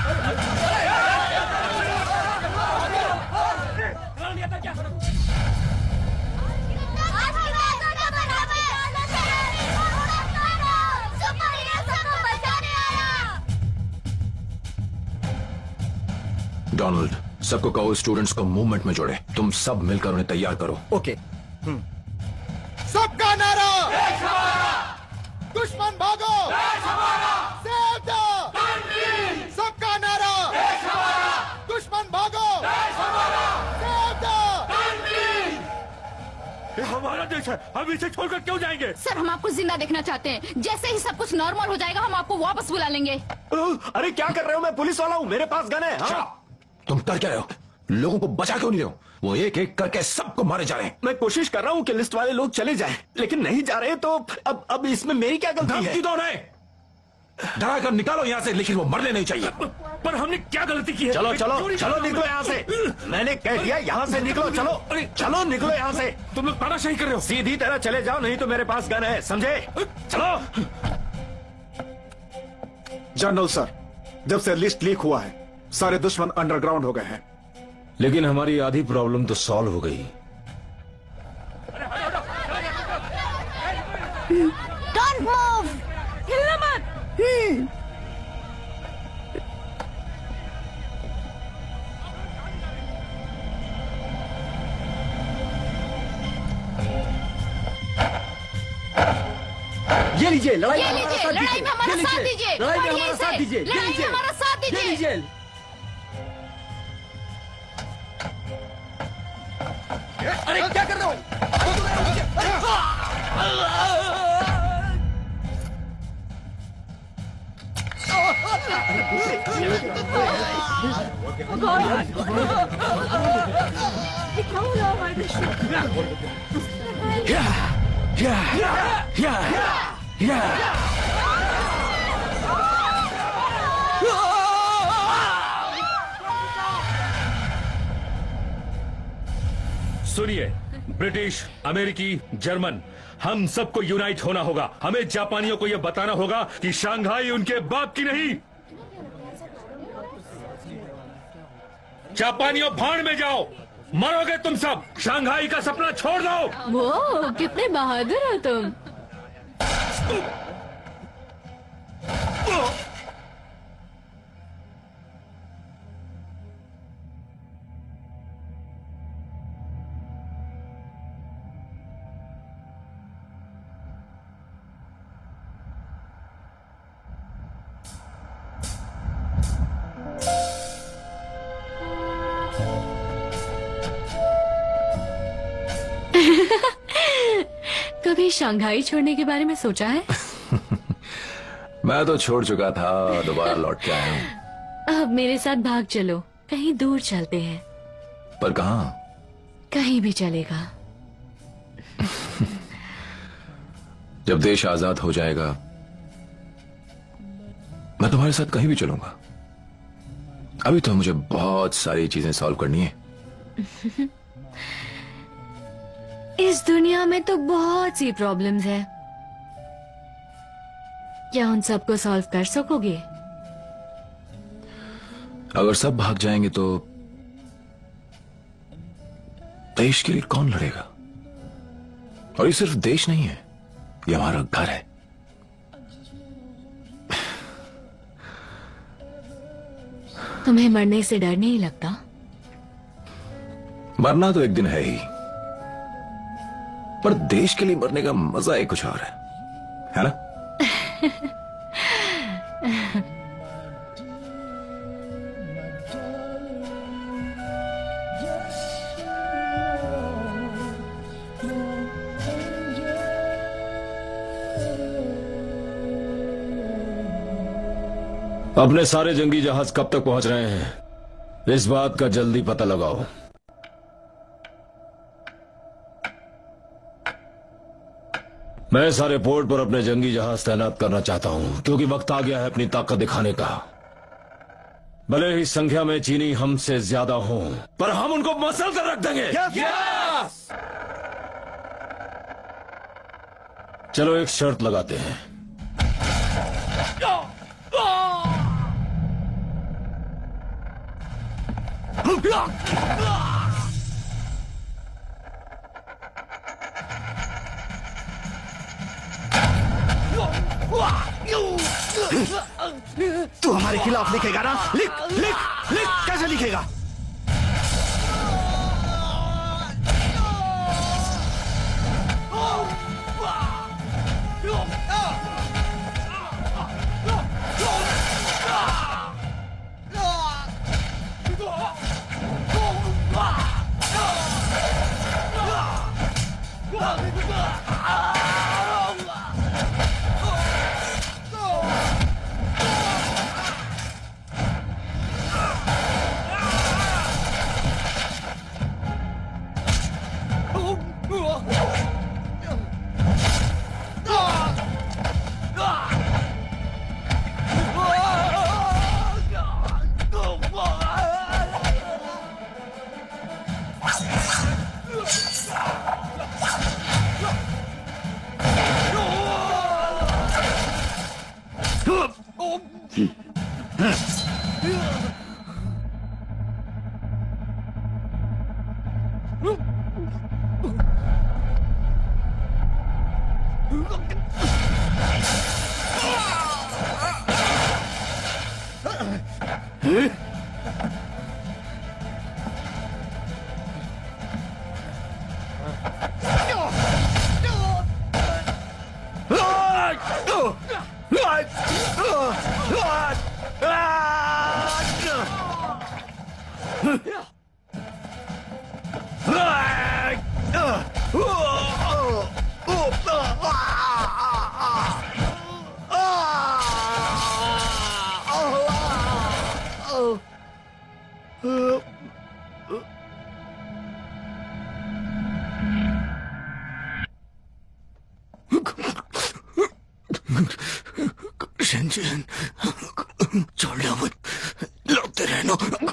डोनाल्ड, सबको कहो स्टूडेंट्स को मूवमेंट में जोड़े। तुम सब मिलकर उन्हें तैयार करो। ओके। सबका नारा दुश्मन भागो, सेव द कंट्री। सबका नारा दुश्मन भागो, सेव द कंट्री। ये हमारा देश है, हम इसे छोड़कर क्यों जाएंगे? सर, हम आपको जिंदा देखना चाहते हैं। जैसे ही सब कुछ नॉर्मल हो जाएगा हम आपको वापस बुला लेंगे। अरे क्या कर रहे हो? मैं पुलिस वाला हूँ, मेरे पास गन है। हाँ? तुम कर क्या रहे हो? लोगों को बचा क्यों नहीं रहे हो? वो एक एक करके सबको मारे जा रहे हैं। मैं कोशिश कर रहा हूँ कि लिस्ट वाले लोग चले जाएं, लेकिन नहीं जा रहे। तो अब अब इसमें मेरी क्या गलती है? तो नहीं, डरा कर निकालो यहाँ से, लेकिन वो मरने नहीं चाहिए। पर हमने क्या गलती की है? चलो चलो चलो निकलो यहाँ से। मैंने कह दिया यहाँ से निकलो। चलो चलो निकलो यहाँ से। तुम लोग तानाशाही कर रहे हो। सीधी तरह चले जाओ, नहीं तो मेरे पास गन है, समझे? चलो। जनरल सर, जब से लिस्ट लीक हुआ है सारे दुश्मन अंडरग्राउंड हो गए हैं। लेकिन हमारी आधी प्रॉब्लम तो सॉल्व हो गई। डोंट मूव, हिलना मत। ये लीजिए, लड़ाई ये में हमारा लीजिए, साथ लड़ाई में हमारा साथ दीजिए। दीजिए। लड़ाई में और हमारा ये साथ से- दीजिए। ये लड़ाई में लीजिए। हमारा साथ ये दीजिए। लीजिए। अरे क्या कर रहे हो? सुनिए, ब्रिटिश, अमेरिकी, जर्मन, हम सबको यूनाइट होना होगा। हमें जापानियों को यह बताना होगा कि शंघाई उनके बाप की नहीं। जापानियों, भाड़ में जाओ, मरोगे तुम सब। शंघाई का सपना छोड़ दो। वो कितने बहादुर हो तुम। कभी शंघाई छोड़ने के बारे में सोचा है? मैं तो छोड़ चुका था, दोबारा लौट के आया हूँ। अब मेरे साथ भाग चलो, कहीं दूर चलते हैं। पर कहाँ? कहीं भी चलेगा। जब देश आजाद हो जाएगा मैं तुम्हारे साथ कहीं भी चलूंगा। अभी तो मुझे बहुत सारी चीजें सॉल्व करनी है। इस दुनिया में तो बहुत सी प्रॉब्लम्स है। क्या उन सबको सॉल्व कर सकोगे? अगर सब भाग जाएंगे तो देश के लिए कौन लड़ेगा? और ये सिर्फ देश नहीं है, ये हमारा घर है। तुम्हें मरने से डर नहीं लगता? मरना तो एक दिन है ही, पर देश के लिए मरने का मजा ही कुछ और है, है ना? अपने सारे जंगी जहाज कब तक पहुंच रहे हैं, इस बात का जल्दी पता लगाओ। मैं सारे पोर्ट पर अपने जंगी जहाज तैनात करना चाहता हूं, क्योंकि वक्त आ गया है अपनी ताकत दिखाने का। भले ही संख्या में चीनी हमसे ज्यादा हों, पर हम उनको मसल कर रख देंगे। yes, yes! चलो एक शर्त लगाते हैं। तू हमारे खिलाफ लिखेगा ना? लिख लिख लिख, कैसे लिखेगा? शंजन, छोड़ना मत, लौटते रहना।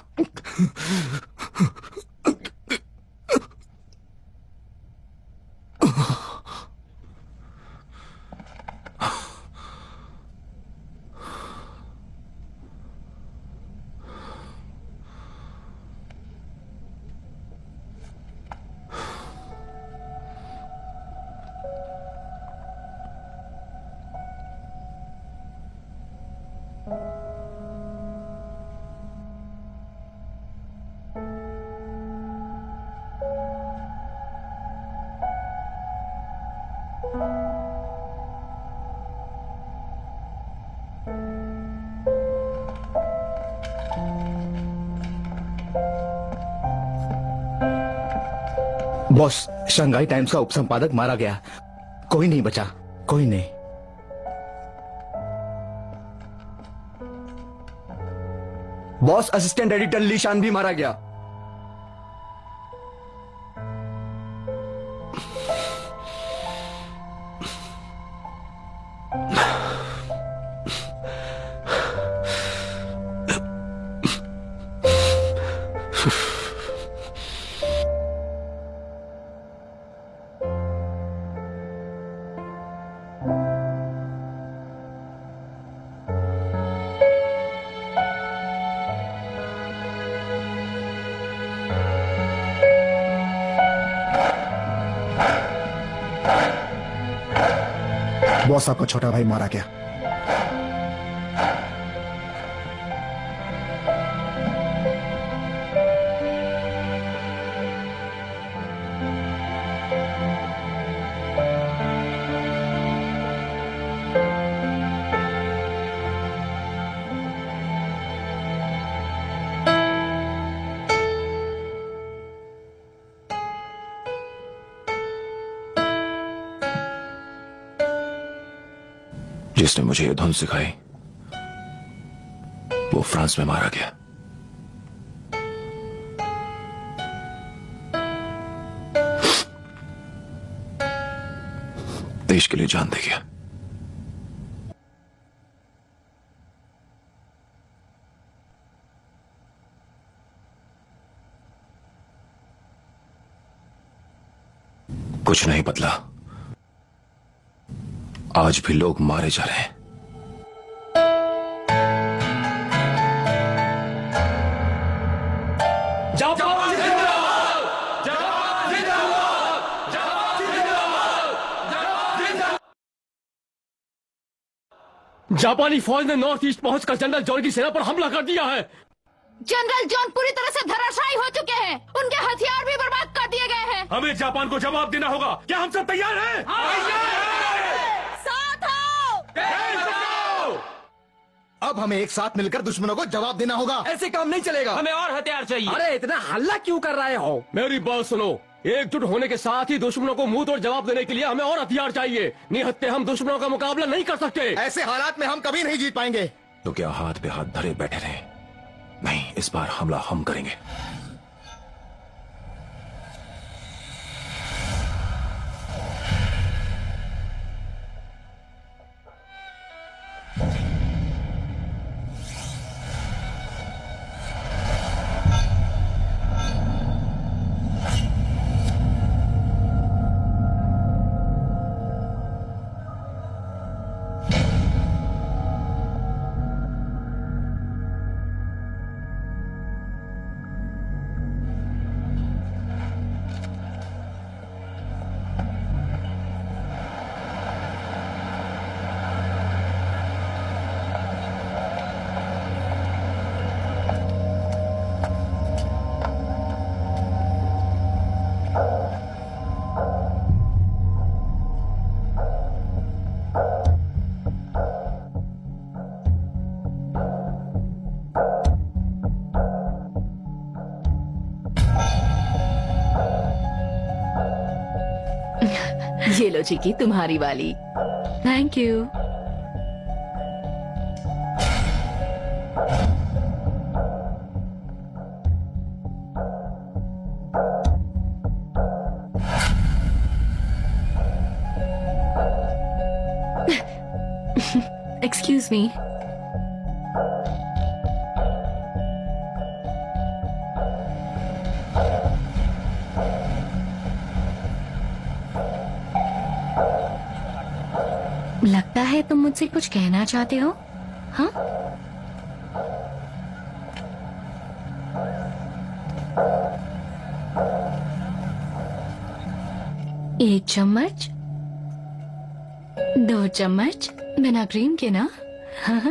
बॉस, शंघाई टाइम्स का उपसंपादक मारा गया। कोई नहीं बचा, कोई नहीं। बॉस, असिस्टेंट एडिटर लीशान भी मारा गया। बॉस, आपका छोटा भाई मारा गया। जिसने मुझे ये धुन सिखाई वो फ्रांस में मारा गया। देश के लिए जान दे गया। कुछ नहीं बदला, आज भी लोग मारे जा रहे हैं। जापानी फौज ने नॉर्थ ईस्ट पहुंचकर जनरल जॉन की सेना पर हमला कर दिया है। जनरल जॉन पूरी तरह से धराशायी हो चुके हैं, उनके हथियार भी बर्बाद कर दिए गए हैं। हमें जापान को जवाब देना होगा। क्या हम सब तैयार हैं? साथ आओ। अब हमें एक साथ मिलकर दुश्मनों को जवाब देना होगा। ऐसे काम नहीं चलेगा। हमें और हथियार चाहिए। अरे इतना हल्ला क्यों कर रहे हो? मेरी बात सुनो, एकजुट होने के साथ ही दुश्मनों को मुंह तोड़ जवाब देने के लिए हमें और हथियार चाहिए। निहत्ते हम दुश्मनों का मुकाबला नहीं कर सकते। ऐसे हालात में हम कभी नहीं जीत पाएंगे। तो क्या हाथ पे हाथ धरे बैठे रहे? नहीं, इस बार हमला हम करेंगे। ये लो चिकी, तुम्हारी वाली। Thank you. Excuse me. लगता है तुम मुझसे कुछ कहना चाहते हो। हाँ, एक चम्मच, दो चम्मच, बिना क्रीम के ना। हाँ?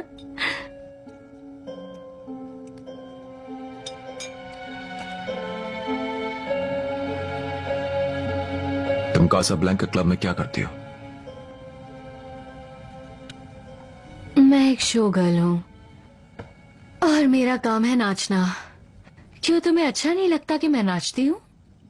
तुम कासाब्लैंका क्लब में क्या करती हो? मैं एक शो गर्ल हूँ और मेरा काम है नाचना। क्यों, तुम्हें अच्छा नहीं लगता कि मैं नाचती हूँ?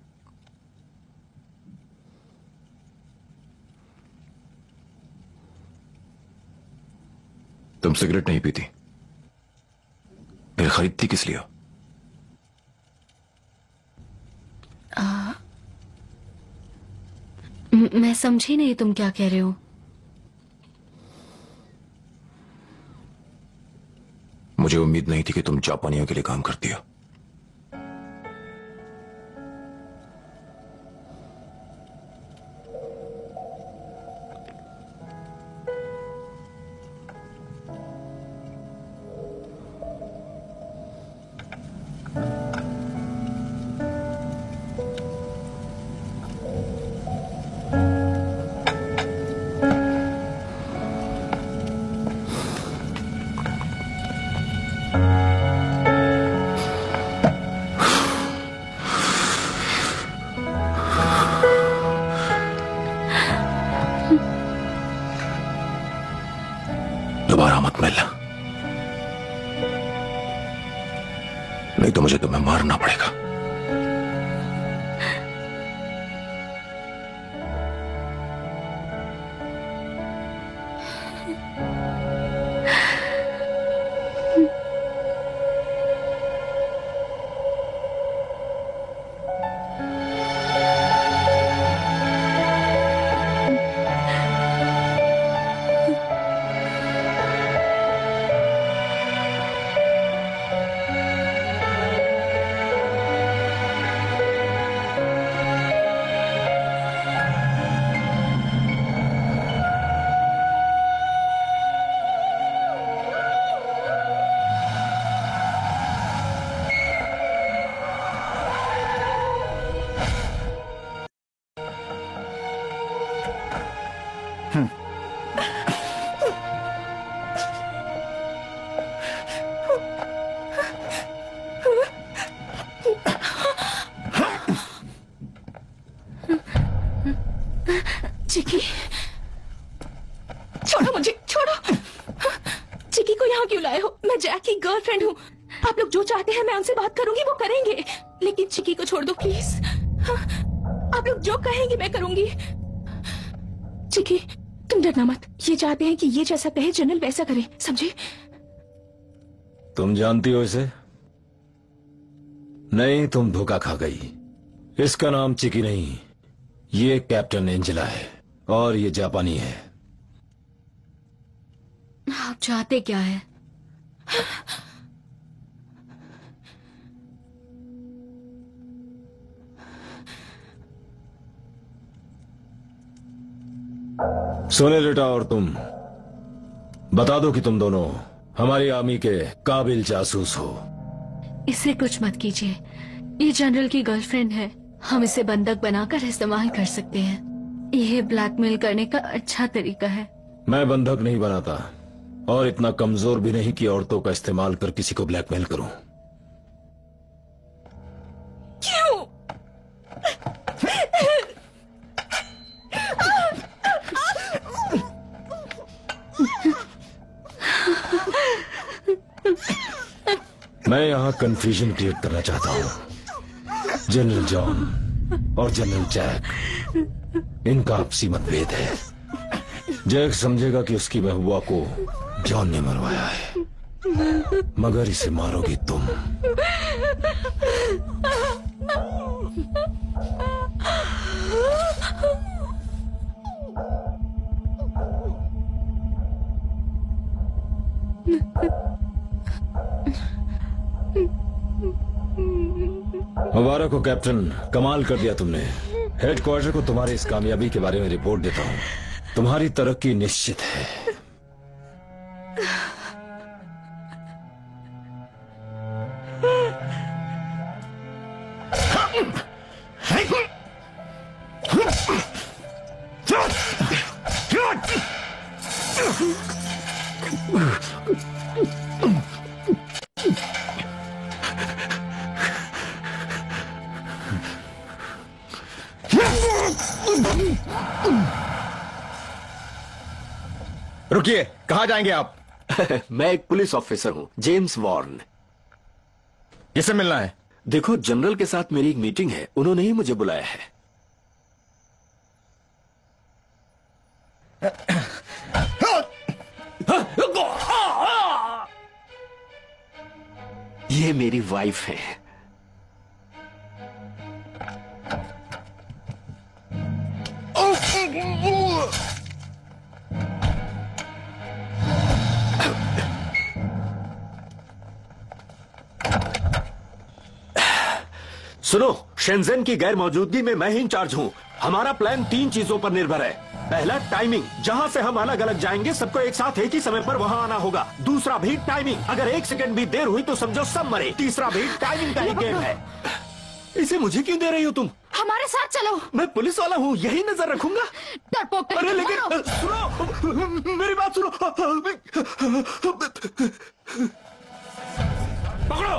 तुम सिगरेट नहीं पीती, फिर खरीदती किस लिए? आ, म- मैं समझी नहीं तुम क्या कह रहे हो। मुझे उम्मीद नहीं थी कि तुम जापानियों के लिए काम करती हो। दोबारा मत मिलना, नहीं तो मुझे तुम्हें मारना पड़ेगा। चिकी, छोड़ो मुझे, छोड़ो। चिकी को यहाँ क्यों लाए हो? मैं जैक की गर्लफ्रेंड हूँ। आप लोग जो चाहते हैं मैं उनसे बात करूंगी, वो करेंगे, लेकिन चिकी को छोड़ दो प्लीज। आप लोग जो कहेंगे मैं करूंगी। चिकी, तुम डरना मत। ये चाहते हैं कि ये जैसा कहे जनरल वैसा करे, समझे? तुम जानती हो इसे? नहीं, तुम धोखा खा गई। इसका नाम चिकी नहीं, ये कैप्टन एंजेला है और ये जापानी है। आप चाहते क्या है? सोनेलिटा और तुम बता दो कि तुम दोनों हमारी आर्मी के काबिल जासूस हो। इसे कुछ मत कीजिए, ये जनरल की गर्लफ्रेंड है। हम इसे बंधक बनाकर इस्तेमाल कर सकते हैं। यह ब्लैकमेल करने का अच्छा तरीका है। मैं बंधक नहीं बनाता और इतना कमजोर भी नहीं कि औरतों का इस्तेमाल कर किसी को ब्लैकमेल करूं। क्यों? मैं यहाँ कंफ्यूजन क्रिएट करना चाहता हूँ। जनरल जॉन और जनरल जैक, इनका आपसी मतभेद है। जैक समझेगा कि उसकी महबूबा को जॉन ने मरवाया है, मगर इसे मारोगी तुम। मुबारक हो कैप्टन, कमाल कर दिया तुमने। हेडक्वार्टर को तुम्हारी इस कामयाबी के बारे में रिपोर्ट देता हूँ। तुम्हारी तरक्की निश्चित है। रुकिए, कहाँ जाएंगे आप? मैं एक पुलिस ऑफिसर हूँ, जेम्स वॉर्न। किससे मिलना है? देखो, जनरल के साथ मेरी एक मीटिंग है, उन्होंने ही मुझे बुलाया है। ये मेरी वाइफ है। सुनो, शेंजेन की गैर मौजूदगी में मैं ही इंचार्ज हूँ। हमारा प्लान तीन चीजों पर निर्भर है। पहला, टाइमिंग, जहाँ से हम अलग अलग जाएंगे सबको एक साथ एक ही समय पर वहाँ आना होगा। दूसरा भी टाइमिंग, अगर एक सेकंड भी देर हुई तो समझो सब मरे। तीसरा भी टाइमिंग का ही गेम है। इसे मुझे क्यों दे रही हो तुम? हमारे साथ चलो। मैं पुलिस वाला हूँ, यही नजर रखूंगा। डरपोक अरे लेकिन सुनो, मेरी बात सुनो। पकड़ो।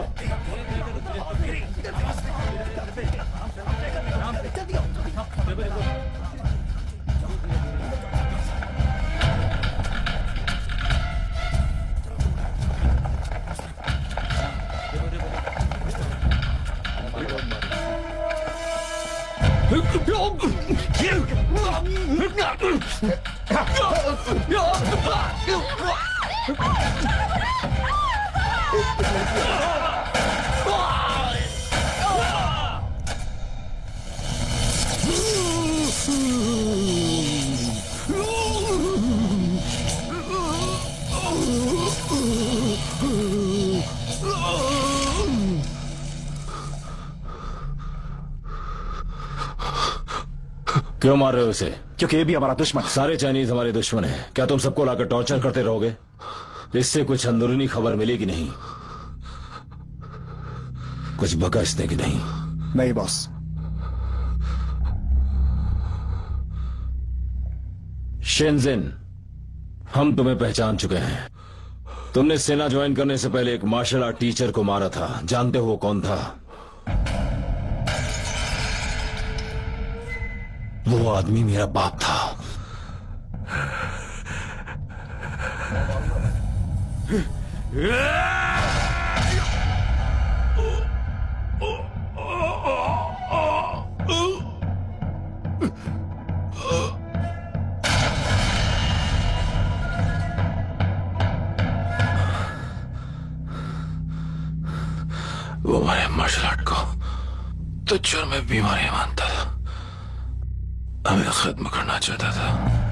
क्यों मार रहे हो इसे? क्योंकि ये भी हमारा दुश्मन। सारे चाइनीज हमारे दुश्मन हैं। क्या तुम सबको लाकर टॉर्चर करते रहोगे? इससे कुछ अंदरूनी खबर मिलेगी नहीं? कुछ बकसने की नहीं? नहीं बॉस। शेंजेन, हम तुम्हें पहचान चुके हैं। तुमने सेना ज्वाइन करने से पहले एक मार्शल आर्ट टीचर को मारा था, जानते हो वो कौन था? वो आदमी मेरा बाप था। वो हमारे मार्शल आर्ट को तो जुर्म में बीमारी मानता था, हमें खत्म करना चाहता था।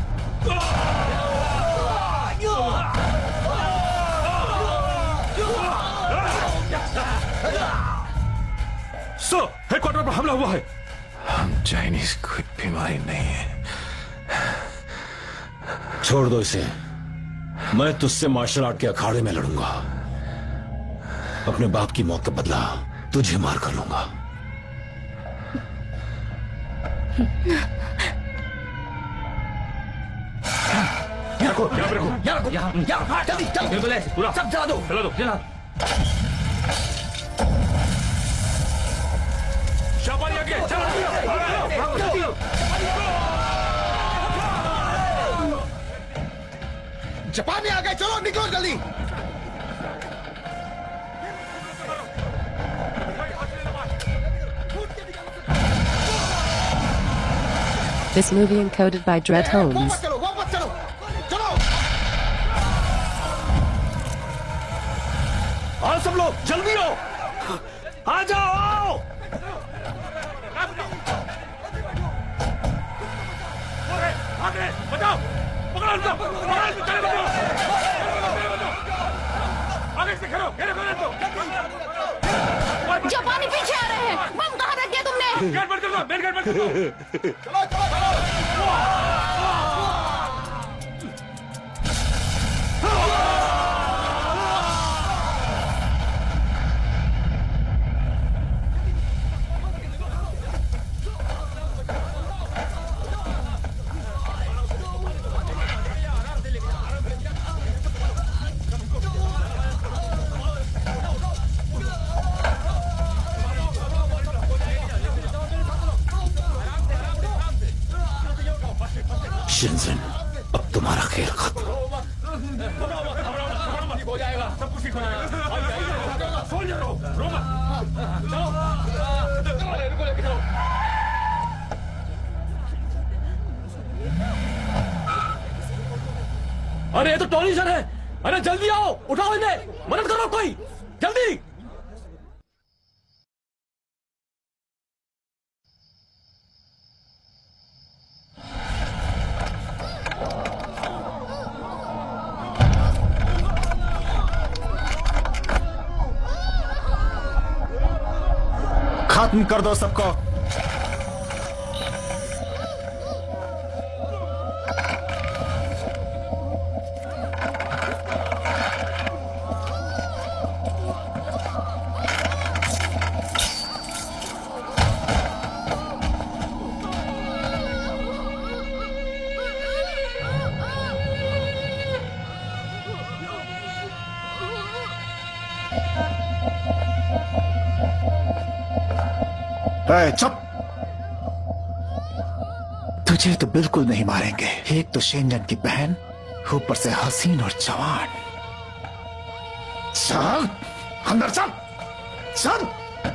सर, हेडक्वार्टर पर हमला हुआ है। हम चाइनीज कोई बीमारी नहीं है। छोड़ दो इसे, मैं तुझसे मार्शल आर्ट के अखाड़े में लड़ूंगा। अपने बाप की मौत का बदला तुझे मार कर लूंगा। यहाँ रखो, यहाँ रखो, यहाँ रखो, यहाँ, यहाँ, जल्दी, जल्दी, बिल्कुल ऐसे, पूरा, सब जला दो, जला दो, जला। शाबाश आगे, चलो, जल्दी, जापान में आ गए, चलो निकलो जल्दी। This movie encoded by Dread Holmes. वापस चलो, वापस चलो, चलो। आओ सब लोग, जल्दी आओ, आ जाओ, आओ। आगे, बचाओ, पकड़ो इनको, पकड़ो इनको, चले बचाओ। आगे से खड़ो, घेरो करो इनको। जापानी पीछे आ रहे हैं। बम कहाँ रख दिया तुमने? गेट बंद कर दो, मेन गेट बंद कर दो। चलो, चलो, शिनजन, अब तुम्हारा खेल खत्म। हो जाएगा, सब कुछ ठीक हो जाएगा। सो जाओ, रो मत। चलो, अरे रुको, लेके चलो। अरे ये तो टोनी सर है। अरे जल्दी आओ, उठाओ इन्हें, मदद करो कोई, जल्दी। खत्म कर दो सबको। चुप। तुझे तो बिल्कुल नहीं मारेंगे। एक तो शेंजन की बहन, ऊपर से हसीन और जवान। चल अंदर चल, चल।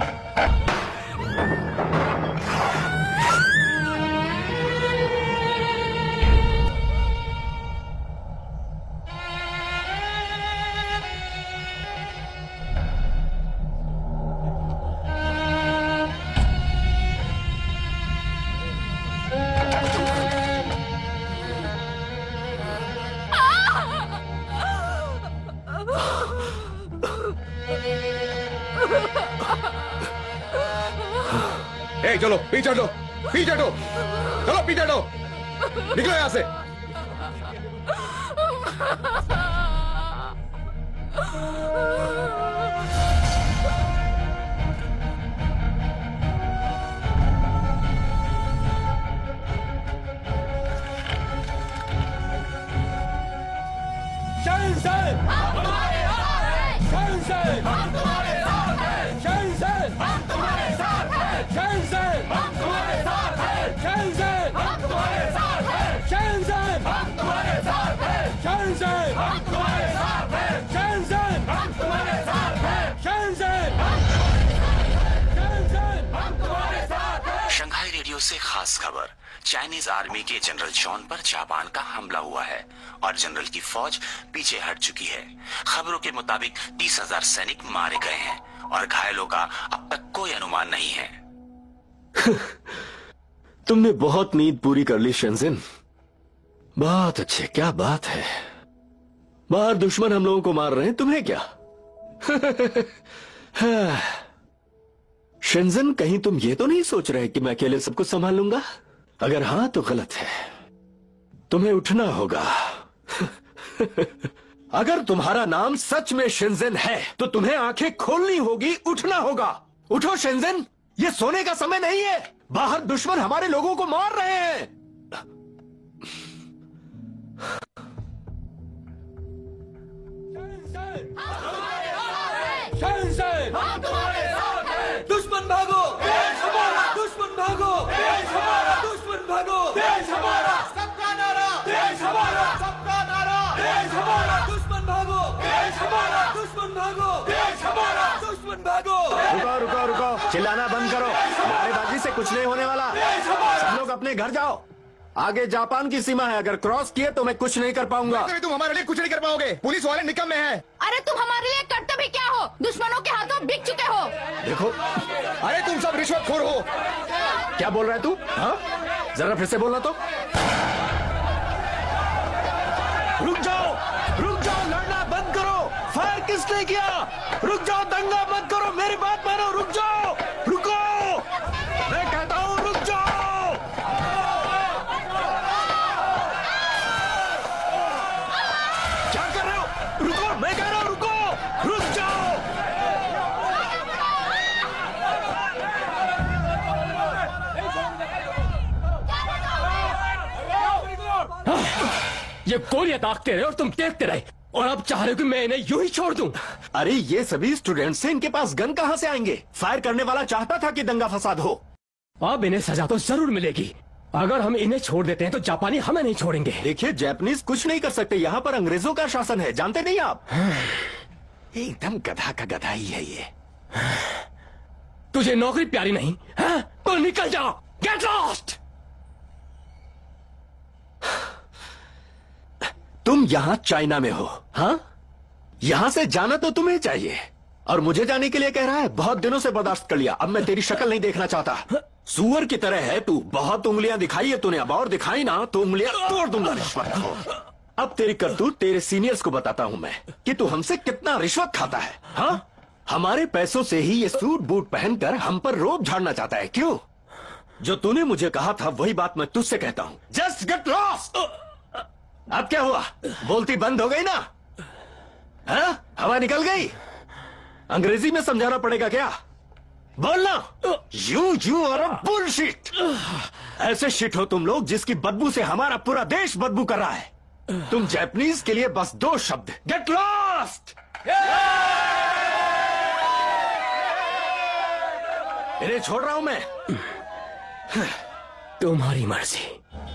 ए, चलो पीछे हटो, पीछे हटो, चलो पीछे हटो, निकलो यहाँ से। शेंजन, रेडियो से खास खबर। चाइनीज आर्मी के जनरल जॉन पर जापान का हमला हुआ है और जनरल की फौज पीछे हट चुकी है। खबरों के मुताबिक तीस हजार सैनिक मारे गए हैं और घायलों का अब तक कोई अनुमान नहीं है। तुमने बहुत नींद पूरी कर ली शेंजिन। बहुत अच्छे, क्या बात है। बाहर दुश्मन हम लोगों को मार रहे हैं, तुम्हें क्या? शेंजिन, कहीं तुम ये तो नहीं सोच रहे कि मैं अकेले सब कुछ संभाल लूंगा? अगर हां तो गलत है, तुम्हें उठना होगा। अगर तुम्हारा नाम सच में शेंजिन है तो तुम्हें आंखें खोलनी होगी, उठना होगा। उठो शेंजिन, ये सोने का समय नहीं है। बाहर दुश्मन हमारे लोगों को मार रहे हैं। हम तुम्हारे साथ हैं। दुश्मन भागो, देश हमारा। दुश्मन भागो, देश हमारा। दुश्मन भागो, देश हमारा। सबका नारा, देश हमारा। सबका नारा, देश हमारा। दुश्मन भागो, देश हमारा। दुश्मन भागो, देश हमारा। दुश्मन भागो। रुको रुको रुको, चिल्लाना बंद करो। नारेबाजी से कुछ नहीं होने वाला। सब लोग अपने घर जाओ। आगे जापान की सीमा है, अगर क्रॉस किए तो मैं कुछ नहीं कर पाऊंगा। तुम हमारे लिए कुछ नहीं कर पाओगे, पुलिस वाले निकम्मे हैं। अरे तुम हमारे लिए करते भी क्या हो? दुश्मनों के हाथों बिक चुके हो। देखो, अरे तुम सब रिश्वतखोर हो। क्या बोल रहा है तू? हाँ, जरा फिर से बोलना तो। रुक जाओ, रुक जाओ, लड़ना बंद करो। फायर किसने किया? रुक जाओ, दंगा मत करो, मेरी बात मानो। रुक जाओ, रुको, मैं कहता हूँ रुक जाओ। क्या कर रहे हो? रुको, मैं कह रहा हूँ रुको, रुक जाओ। ये गोलियां दागते रहे और तुम देखते रहे, और अब चाह रहे हो कि मैं इन्हें यूं ही छोड़ दूं? अरे ये सभी स्टूडेंट्स हैं, इनके पास गन कहां से आएंगे? फायर करने वाला चाहता था कि दंगा फसाद हो। अब इन्हें सजा तो जरूर मिलेगी। अगर हम इन्हें छोड़ देते हैं तो जापानी हमें नहीं छोड़ेंगे। देखिए, जापानीज कुछ नहीं कर सकते, यहाँ पर अंग्रेजों का शासन है, जानते नहीं आप? एकदम गधा का गधा ही है ये। तुझे नौकरी प्यारी नहीं है? तो निकल जाओ, गेट लॉस्ट। तुम यहाँ चाइना में हो, हाँ? यहाँ से जाना तो तुम्हें चाहिए और मुझे जाने के लिए कह रहा है। बहुत दिनों से बर्दाश्त कर लिया, अब मैं तेरी शक्ल नहीं देखना चाहता। सुअर की तरह है तू, बहुत उंगलियां दिखाई है तूने, अब और दिखाई ना तो उंगलियां तोड़ दूंगा रिश्वत हो। अब तेरी करतूत तेरे सीनियर्स को बताता हूं मैं कि तू हमसे कितना रिश्वत खाता है। हाँ, हमारे पैसों से ही ये सूट बूट पहनकर हम पर रोब झाड़ना चाहता है, क्यों? जो तूने मुझे कहा था वही बात मैं तुझसे कहता हूं, जस्ट गेट लॉस्ट। अब क्या हुआ? बोलती बंद हो गई ना? हाँ? हवा निकल गई? अंग्रेजी में समझाना पड़ेगा क्या? बोलना। यू यू और बुलशिट। ऐसे शिट हो तुम लोग जिसकी बदबू से हमारा पूरा देश बदबू कर रहा है। तुम जापानीज के लिए बस दो शब्द, गेट लॉस्ट। इन्हें छोड़ रहा हूं मैं। तुम्हारी मर्जी।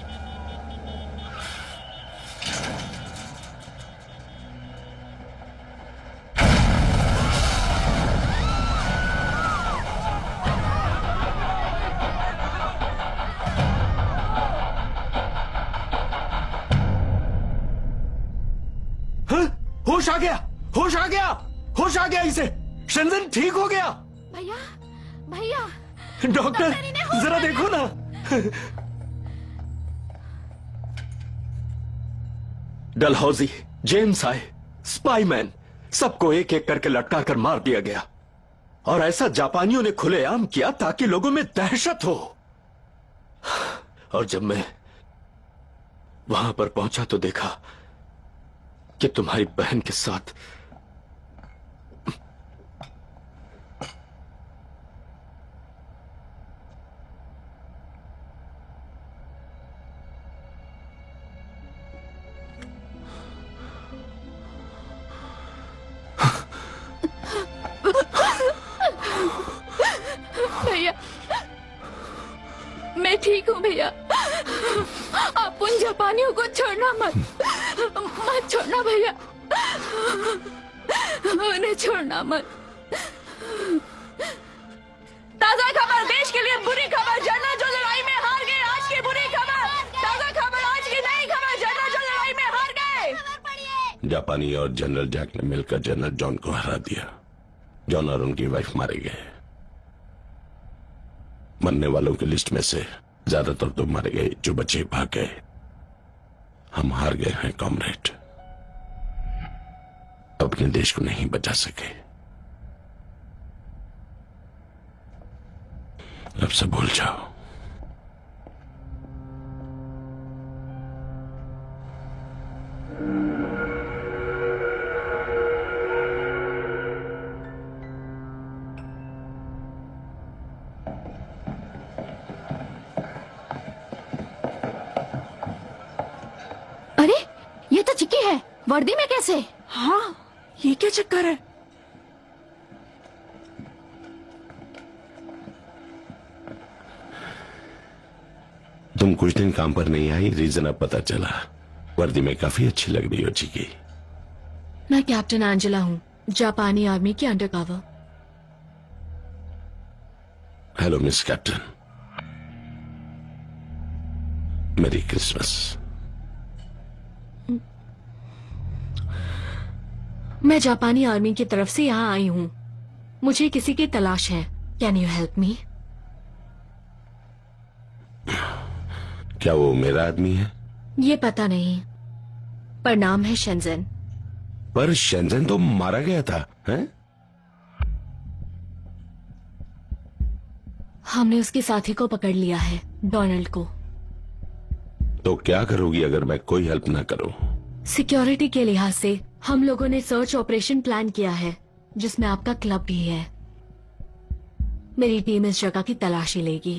होश आ गया, होश आ गया, होश आ गया इसे। शेंजिन ठीक हो गया। भैया, भैया, डॉक्टर जरा देखो ना। डलहौजी, जेम्स आए, स्पाईमैन, सबको एक एक करके लटका कर मार दिया गया और ऐसा जापानियों ने खुलेआम किया ताकि लोगों में दहशत हो। और जब मैं वहां पर पहुंचा तो देखा कि तुम्हारी बहन के साथ भैया, मैं ठीक हूँ भैया। आप उन जापानियों को छोड़ना मत, मत छोड़ना भैया, उन्हें छोड़ना मत। ताजा खबर, देश के लिए बुरी खबर, जनरल जो लड़ाई में जापानी और जनरल जैक ने मिलकर जनरल जॉन को हरा दिया। जॉन और उनकी वाइफ मारे गए। मरने वालों की लिस्ट में से ज्यादातर तो मारे गए, जो बचे भाग गए। हम हार गए हैं कॉमरेड, अपने देश को नहीं बचा सके। अब सब भूल जाओ। अरे ये तो चिक्की है, वर्दी में कैसे? हाँ, ये क्या चक्कर है? तुम कुछ दिन काम पर नहीं आई, रीजन अब पता चला। वर्दी में काफी अच्छी लग रही हो चिकी। मैं कैप्टन एंजेला हूँ, जापानी आर्मी की undercover. Hello miss captain, merry Christmas. मैं जापानी आर्मी की तरफ से यहाँ आई हूँ। मुझे किसी की तलाश है। Can you help me? क्या वो मेरा आदमी है? ये पता नहीं, पर नाम है शेंजन। पर शेंजन तो मारा गया था, हैं? हमने उसके साथी को पकड़ लिया है, डोनाल्ड को। तो क्या करोगी अगर मैं कोई हेल्प ना करूं? सिक्योरिटी के लिहाज से हम लोगों ने सर्च ऑपरेशन प्लान किया है, जिसमें आपका क्लब भी है। मेरी टीम इस जगह की तलाशी लेगी।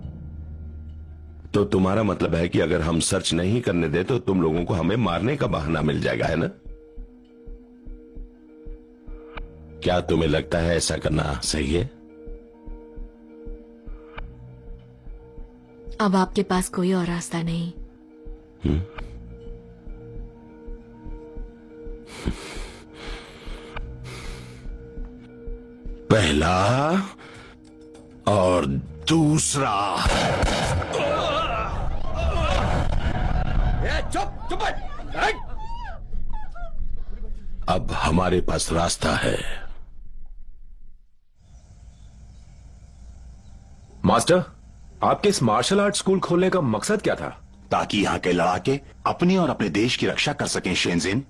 तो तुम्हारा मतलब है कि अगर हम सर्च नहीं करने दे तो तुम लोगों को हमें मारने का बहाना मिल जाएगा, है ना? क्या तुम्हें लगता है ऐसा करना सही है? अब आपके पास कोई और रास्ता नहीं। हुँ? पहला और दूसरा। चुप चुप। अब हमारे पास रास्ता है। मास्टर, आपके इस मार्शल आर्ट स्कूल खोलने का मकसद क्या था? ताकि यहाँ के लड़ाके अपनी और अपने देश की रक्षा कर सकें, शेंजिन।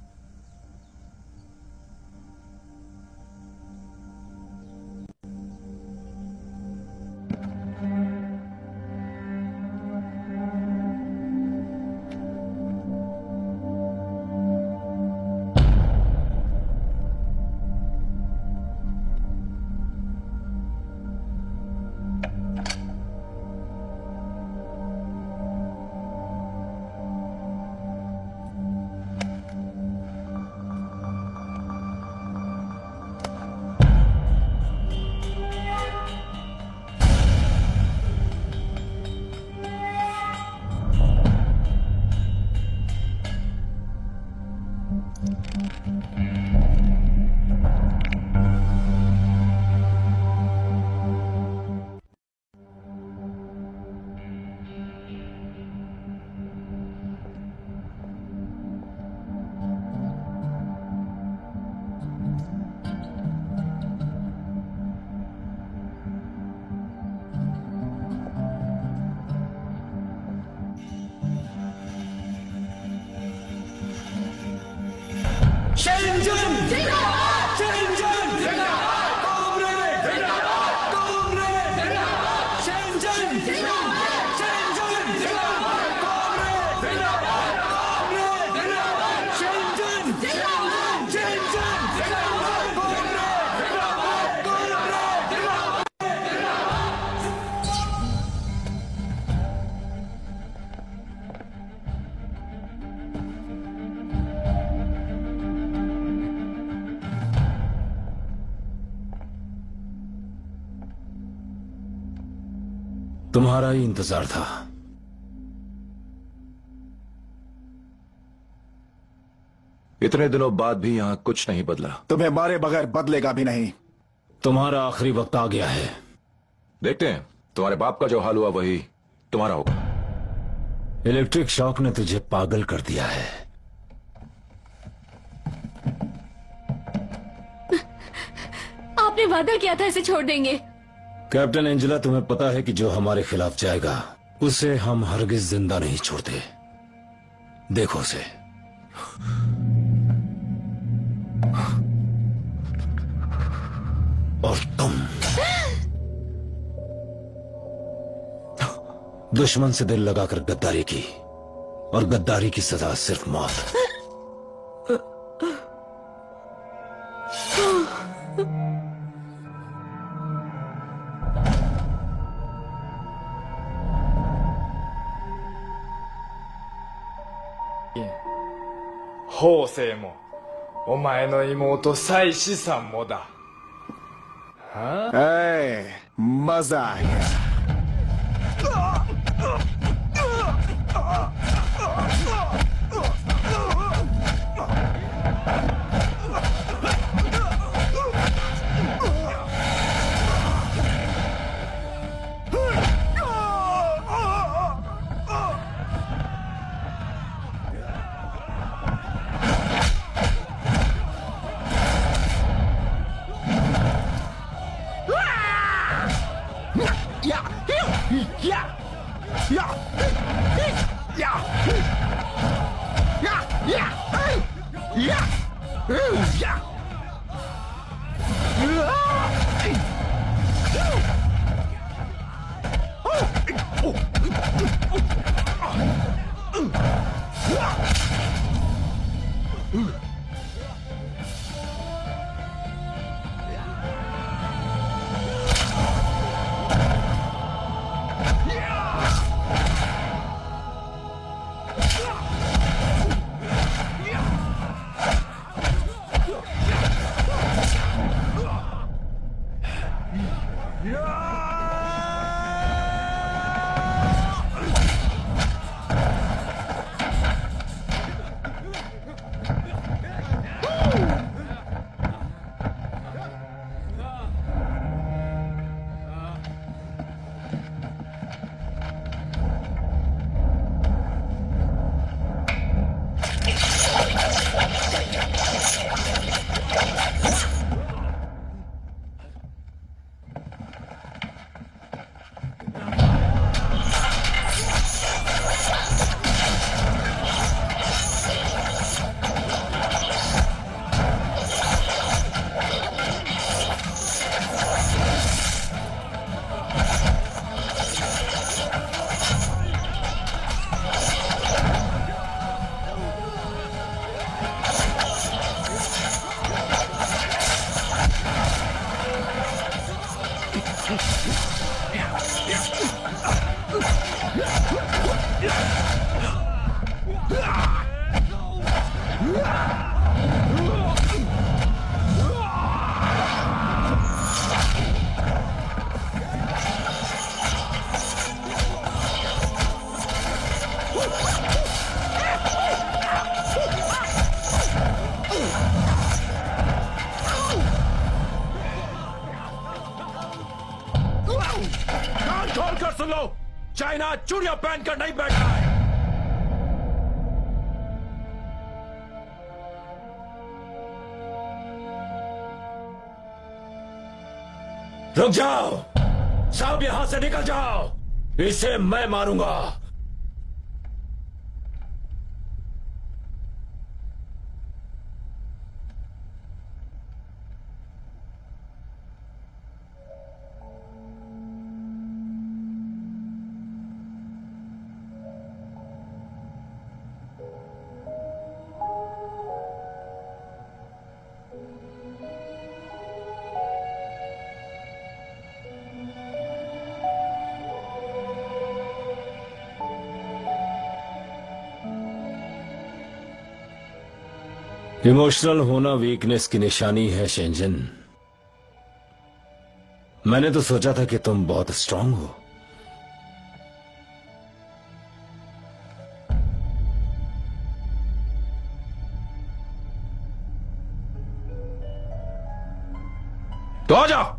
शेंजन जिंदाबाद, शेंजन जिंदाबाद, कॉमरेड जिंदाबाद, कॉमरेड जिंदाबाद, शेंजन जिंदाबाद, शेंजन जिंदाबाद, कॉमरेड जिंदाबाद, कॉमरेड जिंदाबाद, शेंजन जिंदाबाद, शेंजन जिंदाबाद, कॉमरेड जिंदाबाद, कॉमरेड जिंदाबाद। तुम्हारा ही इंतजार था। इतने दिनों बाद भी यहां कुछ नहीं बदला। तुम्हें मारे बगैर बदलेगा भी नहीं। तुम्हारा आखिरी वक्त आ गया है। देखते हैं, तुम्हारे बाप का जो हाल हुआ वही तुम्हारा होगा। इलेक्ट्रिक शॉक ने तुझे पागल कर दिया है। आपने वादा किया था इसे छोड़ देंगे। कैप्टन एंजेला, तुम्हें पता है कि जो हमारे खिलाफ जाएगा उसे हम हरगिज जिंदा नहीं छोड़ते। देखो उसे। और तुम दुश्मन से दिल लगाकर गद्दारी की, और गद्दारी की सजा सिर्फ मौत। 方正もお前の妹妻子さんもだ。 ए, मजा आ गया। चाइना चूड़ियां पहनकर नहीं बैठा है। रुक जाओ, सब यहां से निकल जाओ, इसे मैं मारूंगा। इमोशनल होना वीकनेस की निशानी है शेंजन। मैंने तो सोचा था कि तुम बहुत स्ट्रांग हो। तो आ जाओ।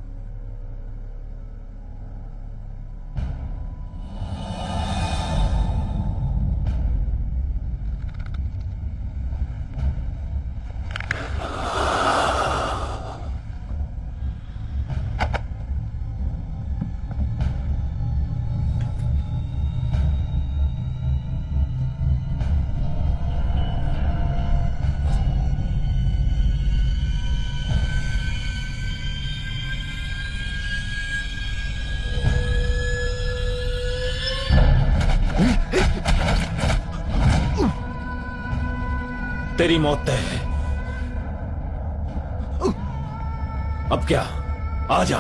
तेरी मौत तय है। अब क्या, आजा।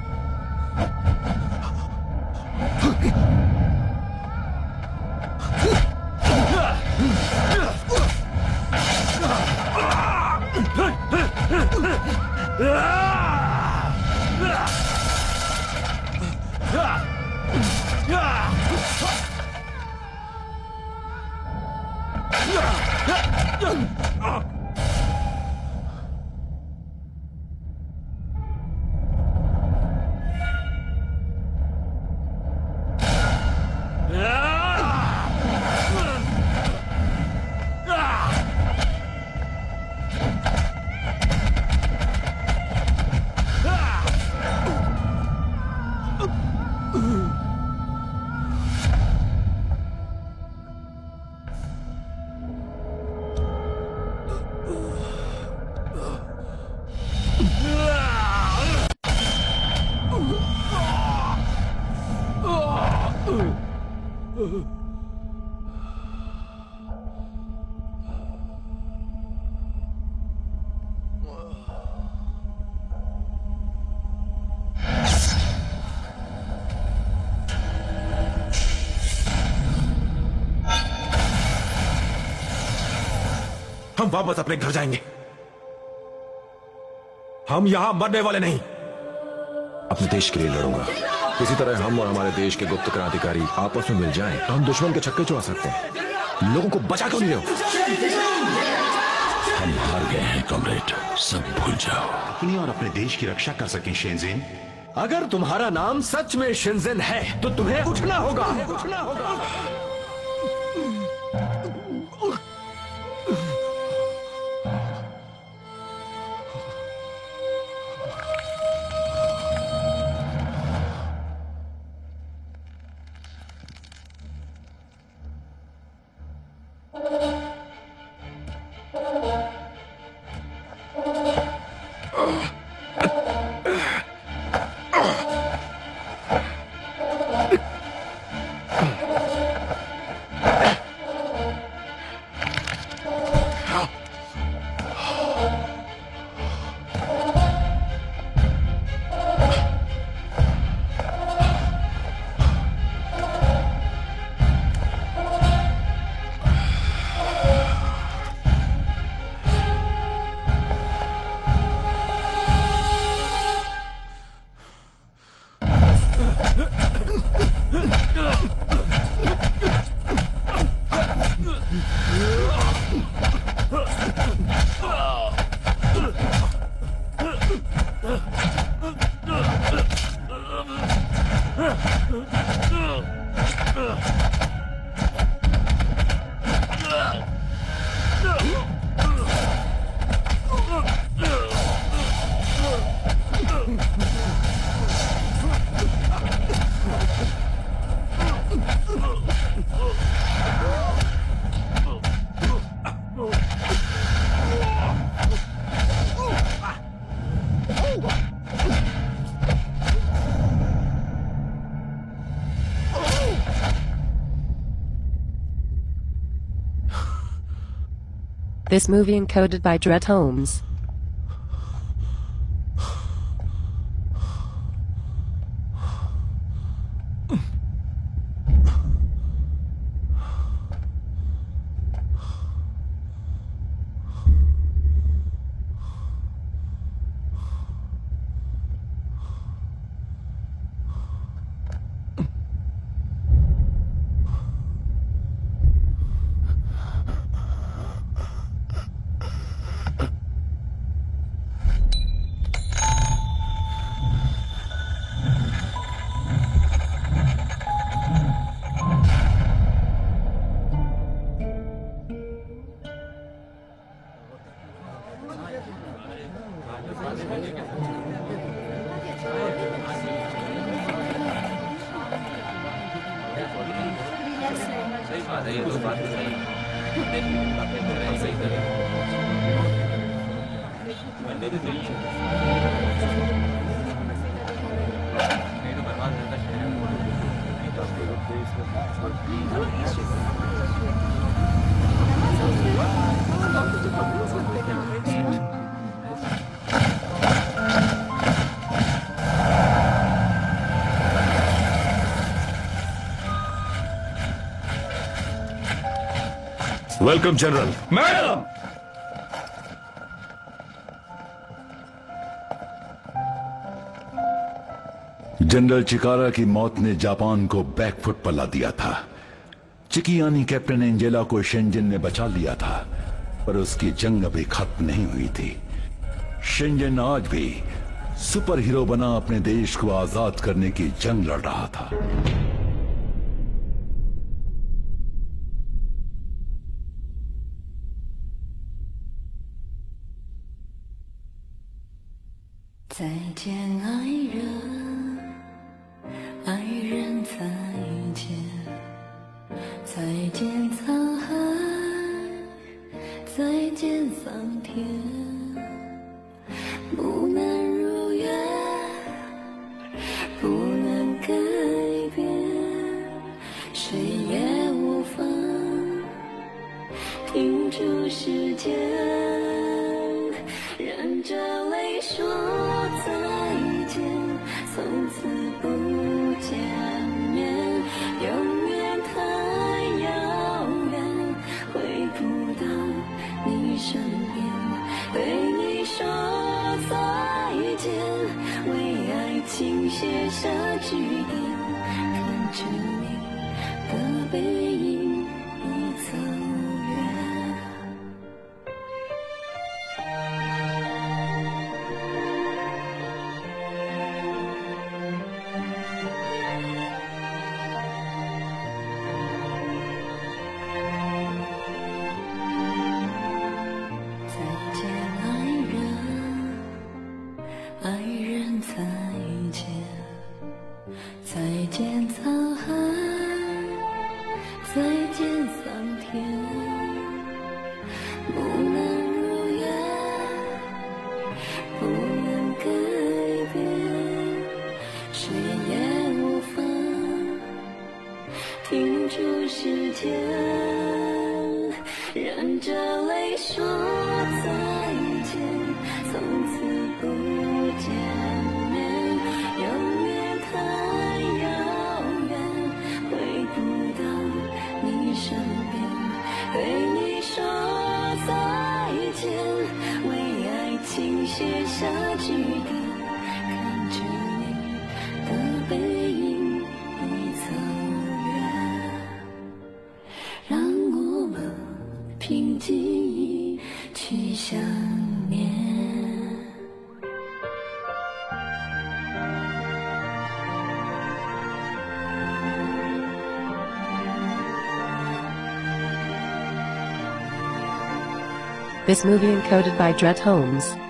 हम वापस अपने घर जाएंगे। हम यहां मरने वाले नहीं। अपने देश के लिए लड़ूंगा। इसी तरह हम और हमारे देश के गुप्त क्रांतिकारी आपस में मिल जाएं तो हम दुश्मन के छक्के छुड़ा सकते हैं। लोगों को बचा क्यों नहीं रहे हो? हम हार गए हैं कॉमरेड, सब भूल जाओ। अपनी और अपने देश की रक्षा कर सकें शेंजेन, अगर तुम्हारा नाम सच में शेंजेन है तो तुम्हें उठना होगा, उठना होगा। This movie encoded by Dred Holmes. Welcome general. Madam, general Chikara की मौत ने जापान को बैकफुट पर ला दिया था। चिकियानी कैप्टन एंजेला को शेंजन ने बचा लिया था, पर उसकी जंग अभी खत्म नहीं हुई थी। शेंजन आज भी सुपर हीरो बना अपने देश को आजाद करने की जंग लड़ रहा था। 再见爱人，爱人再见，再见沧海，再见桑田，不能如愿，不能改变，谁也无法停住时间，忍着泪说再见，从此不见面，永远太遥远，回不到你身边，对你说再见，为爱情写下句点，看着你的背影已走远。爱人再见，再见沧海，再见桑田，不能如愿，不能改变，谁也无法停住时间，忍着泪说再见，从此不见面，永远太遥远，回不到你身边，对你说再见，为爱情写下句点，看着你的背影已走远，让我们凭记忆去想念。 This movie encoded by Dret Holmes.